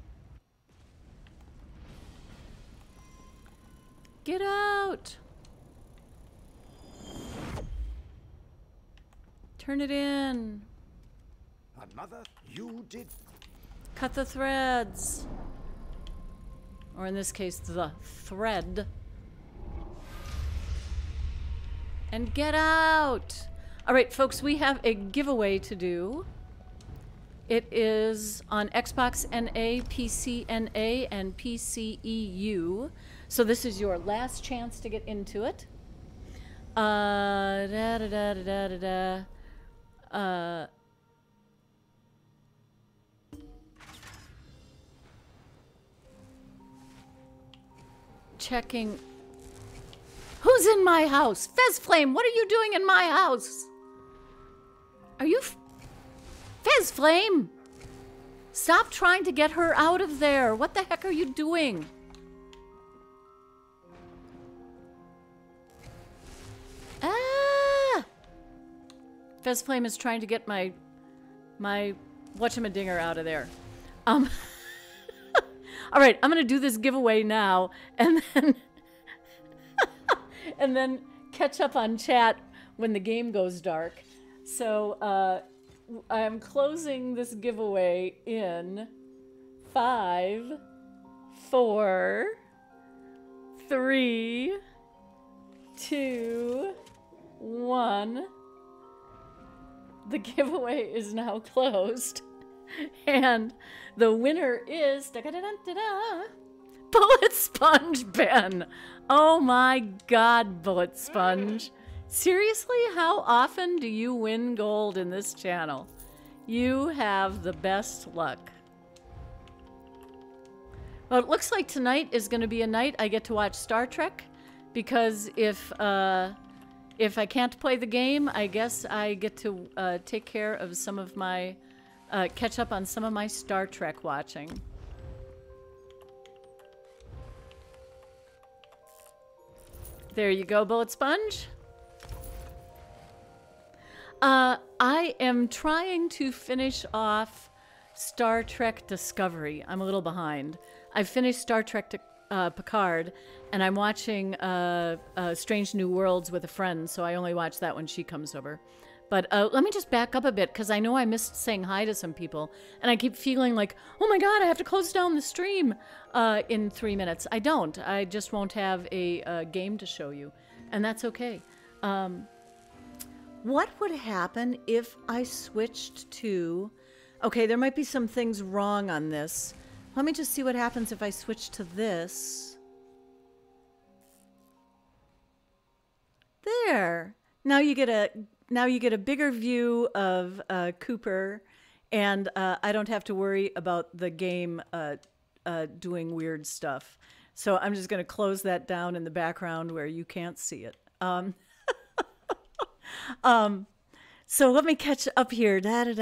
Get out! Turn it in. Another? You did. Cut the threads. Or in this case, the thread. And get out! All right, folks, we have a giveaway to do. It is on Xbox NA, PC NA, and PCEU. So this is your last chance to get into it. Checking. Who's in my house? Fezflame, what are you doing in my house? Are you... Fezflame! Stop trying to get her out of there. What the heck are you doing? Ah! Fezflame is trying to get my whatchamadinger out of there. All right, I'm gonna do this giveaway now, and then and then catch up on chat when the game goes dark. So I'm closing this giveaway in 5, 4, 3, 2, 1. The giveaway is now closed. And the winner is Bullet Sponge Ben. Oh my God, Bullet Sponge. Seriously, how often do you win gold in this channel? You have the best luck. Well, it looks like tonight is going to be a night I get to watch Star Trek, because if I can't play the game, I guess I get to take care of some of my catch up on some of my Star Trek watching. There you go, Bullet Sponge. I am trying to finish off Star Trek Discovery. I'm a little behind. I finished Star Trek Picard, and I'm watching Strange New Worlds with a friend, so I only watch that when she comes over. But let me just back up a bit, because I know I missed saying hi to some people, and I keep feeling like, oh my God, I have to close down the stream in 3 minutes. I don't. I just won't have a game to show you, and that's okay. What would happen if I switched to... Okay, there might be some things wrong on this. Let me just see what happens if I switch to this. There. Now you get a bigger view of Cooper, and I don't have to worry about the game doing weird stuff. So I'm just going to close that down in the background where you can't see it. So let me catch up here.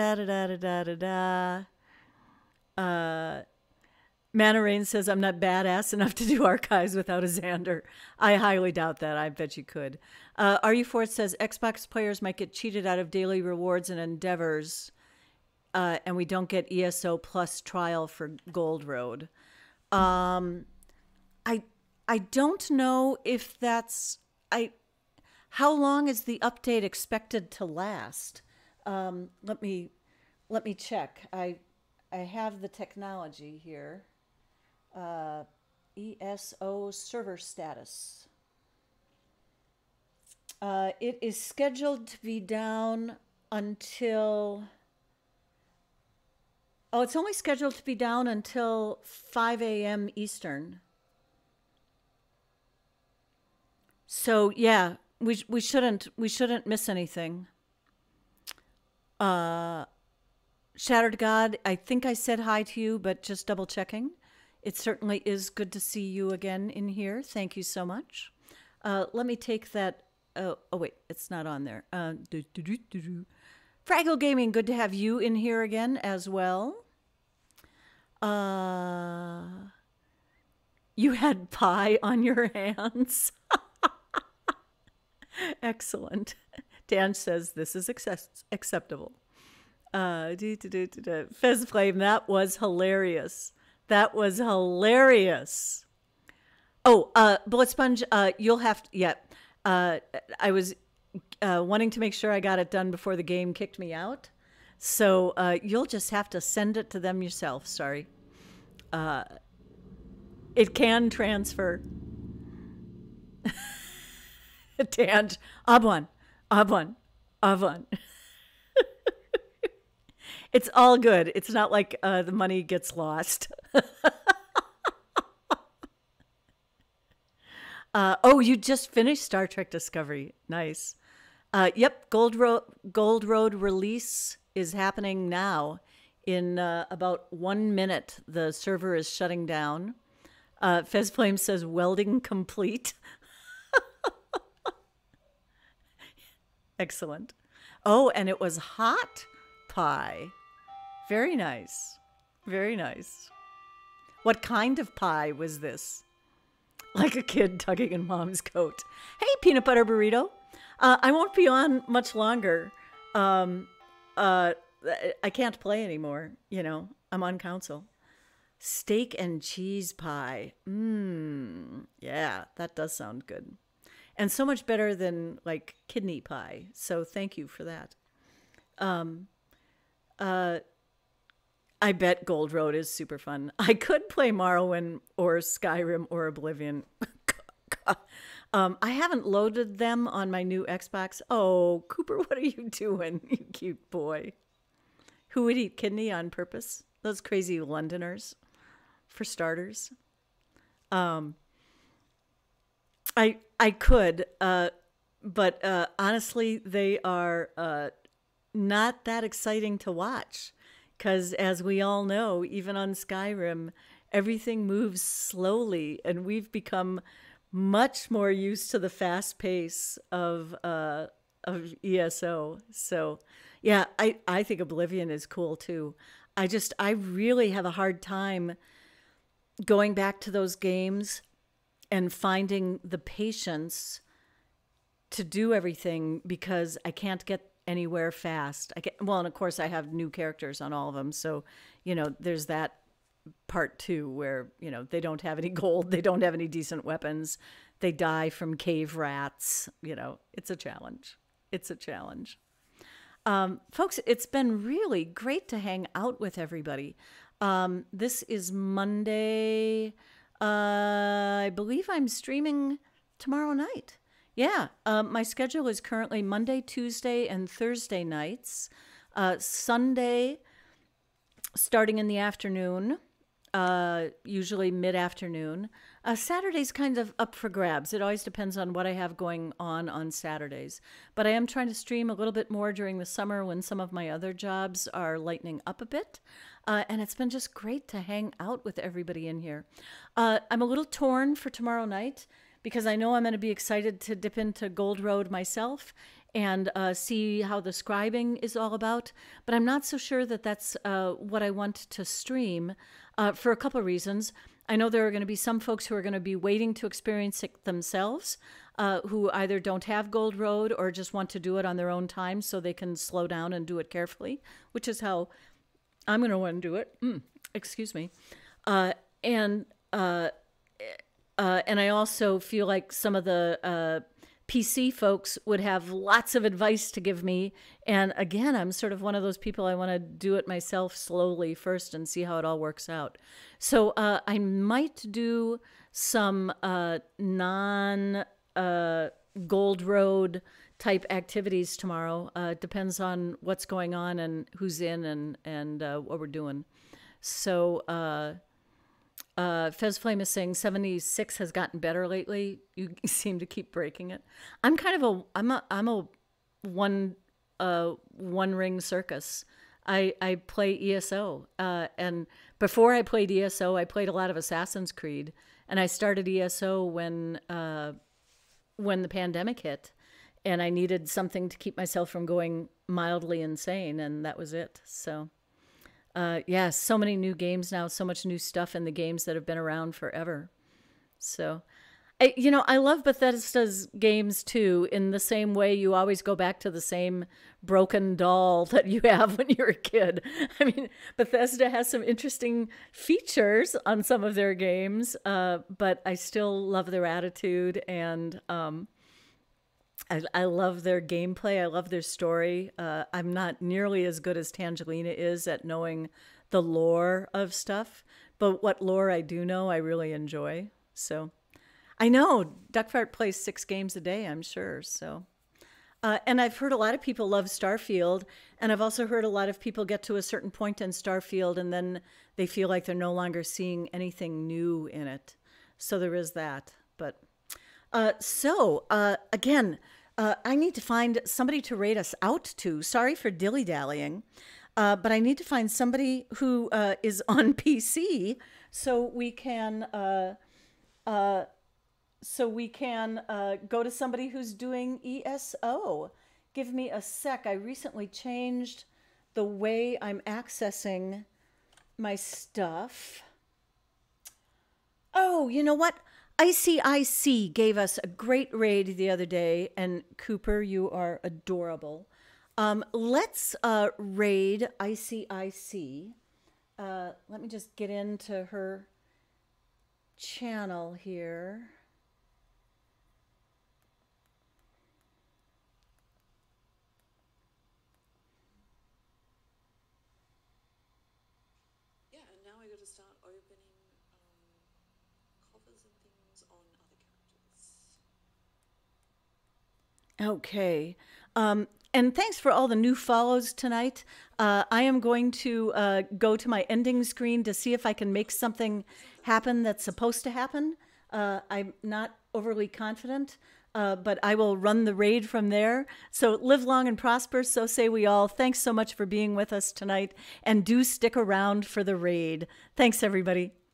Mana Rain says, I'm not badass enough to do archives without a Xander. I highly doubt that. I bet you could. RU4 says, Xbox players might get cheated out of daily rewards and endeavors, and we don't get ESO plus trial for Gold Road. I don't know if that's... How long is the update expected to last? Let me check. I have the technology here. ESO server status. It is scheduled to be down until... Oh, it's only scheduled to be down until 5 a.m. Eastern. So, yeah, we shouldn't miss anything. Shattered God, I think I said hi to you, but just double checking. It certainly is good to see you again in here. Thank you so much. Let me take that. Oh, wait, it's not on there. Fraggle Gaming, good to have you in here again as well. You had pie on your hands. Excellent. Dan says this is acceptable. Fez Flame, that was hilarious. That was hilarious. Oh, Bullet Sponge, you'll have to, yeah. I was wanting to make sure I got it done before the game kicked me out. So you'll just have to send it to them yourself. Sorry. It can transfer. Tanj, Abwan. It's all good. It's not like the money gets lost. Oh, you just finished Star Trek Discovery. Nice. Yep, Gold Road release is happening now. In about 1 minute, the server is shutting down. Fez Flame says welding complete. Excellent. Oh, and it was hot pie. Very nice. Very nice. What kind of pie was this? Like a kid tugging in mom's coat. Hey, Peanut Butter Burrito. I won't be on much longer. I can't play anymore. You know, I'm on council. Steak and cheese pie. Yeah, that does sound good. And so much better than like kidney pie. So thank you for that. I bet Gold Road is super fun. I could play Morrowind or Skyrim or Oblivion. I haven't loaded them on my new Xbox. Oh, Cooper, what are you doing, you cute boy? Who would eat kidney on purpose? Those crazy Londoners, for starters. I could, but honestly, they are not that exciting to watch. Because as we all know, even on Skyrim, everything moves slowly, and we've become much more used to the fast pace of ESO. So, yeah, I think Oblivion is cool too. I really have a hard time going back to those games and finding the patience to do everything because I can't get anywhere fast. Well, and of course I have new characters on all of them. So, you know, there's that part too, where, you know, they don't have any gold. They don't have any decent weapons. They die from cave rats. You know, it's a challenge. It's a challenge. Folks, it's been really great to hang out with everybody. This is Monday. I believe I'm streaming tomorrow night. Yeah, my schedule is currently Monday, Tuesday, and Thursday nights. Sunday, starting in the afternoon, usually mid-afternoon. Saturday's kind of up for grabs. It always depends on what I have going on Saturdays. But I am trying to stream a little bit more during the summer when some of my other jobs are lightening up a bit. And it's been just great to hang out with everybody in here. I'm a little torn for tomorrow night, because I know I'm going to be excited to dip into Gold Road myself and see how the scribing is all about. But I'm not so sure that that's what I want to stream for a couple of reasons. I know there are going to be some folks who are going to be waiting to experience it themselves, who either don't have Gold Road or just want to do it on their own time so they can slow down and do it carefully, which is how I'm going to want to do it. Excuse me. And I also feel like some of the PC folks would have lots of advice to give me. And again, I'm sort of one of those people, I want to do it myself slowly first and see how it all works out. So I might do some non-Gold Road type activities tomorrow. Depends on what's going on and who's in and what we're doing. So... Fez Flame is saying 76 has gotten better lately. You seem to keep breaking it. I'm kind of I'm a one One Ring Circus. I play ESO, and before I played ESO, I played a lot of Assassin's Creed, and I started ESO when the pandemic hit, and I needed something to keep myself from going mildly insane, and that was it. So, yeah, so many new games now, so much new stuff in the games that have been around forever. So, I love Bethesda's games too, in the same way you always go back to the same broken doll that you have when you're a kid. I mean, Bethesda has some interesting features on some of their games, but I still love their attitude, and I love their gameplay. I love their story. I'm not nearly as good as Tangelina is at knowing the lore of stuff, but what lore I do know, I really enjoy. So I know Duckfart plays 6 games a day, I'm sure. So, and I've heard a lot of people love Starfield, and I've also heard a lot of people get to a certain point in Starfield and then they feel like they're no longer seeing anything new in it. So there is that. But again, I need to find somebody to rate us out to. Sorry for dilly-dallying, but I need to find somebody who is on PC so we can go to somebody who's doing ESO. Give me a sec. I recently changed the way I'm accessing my stuff. Oh, you know what? ICIC gave us a great raid the other day, and Cooper, you are adorable. Let's raid ICIC. Let me just get into her channel here. Yeah, and now I got to start opening covers and things on other characters. Okay. And thanks for all the new follows tonight. I am going to go to my ending screen to see if I can make something happen that's supposed to happen. I'm not overly confident, but I will run the raid from there. So live long and prosper, so say we all. Thanks so much for being with us tonight, and do stick around for the raid. Thanks, everybody.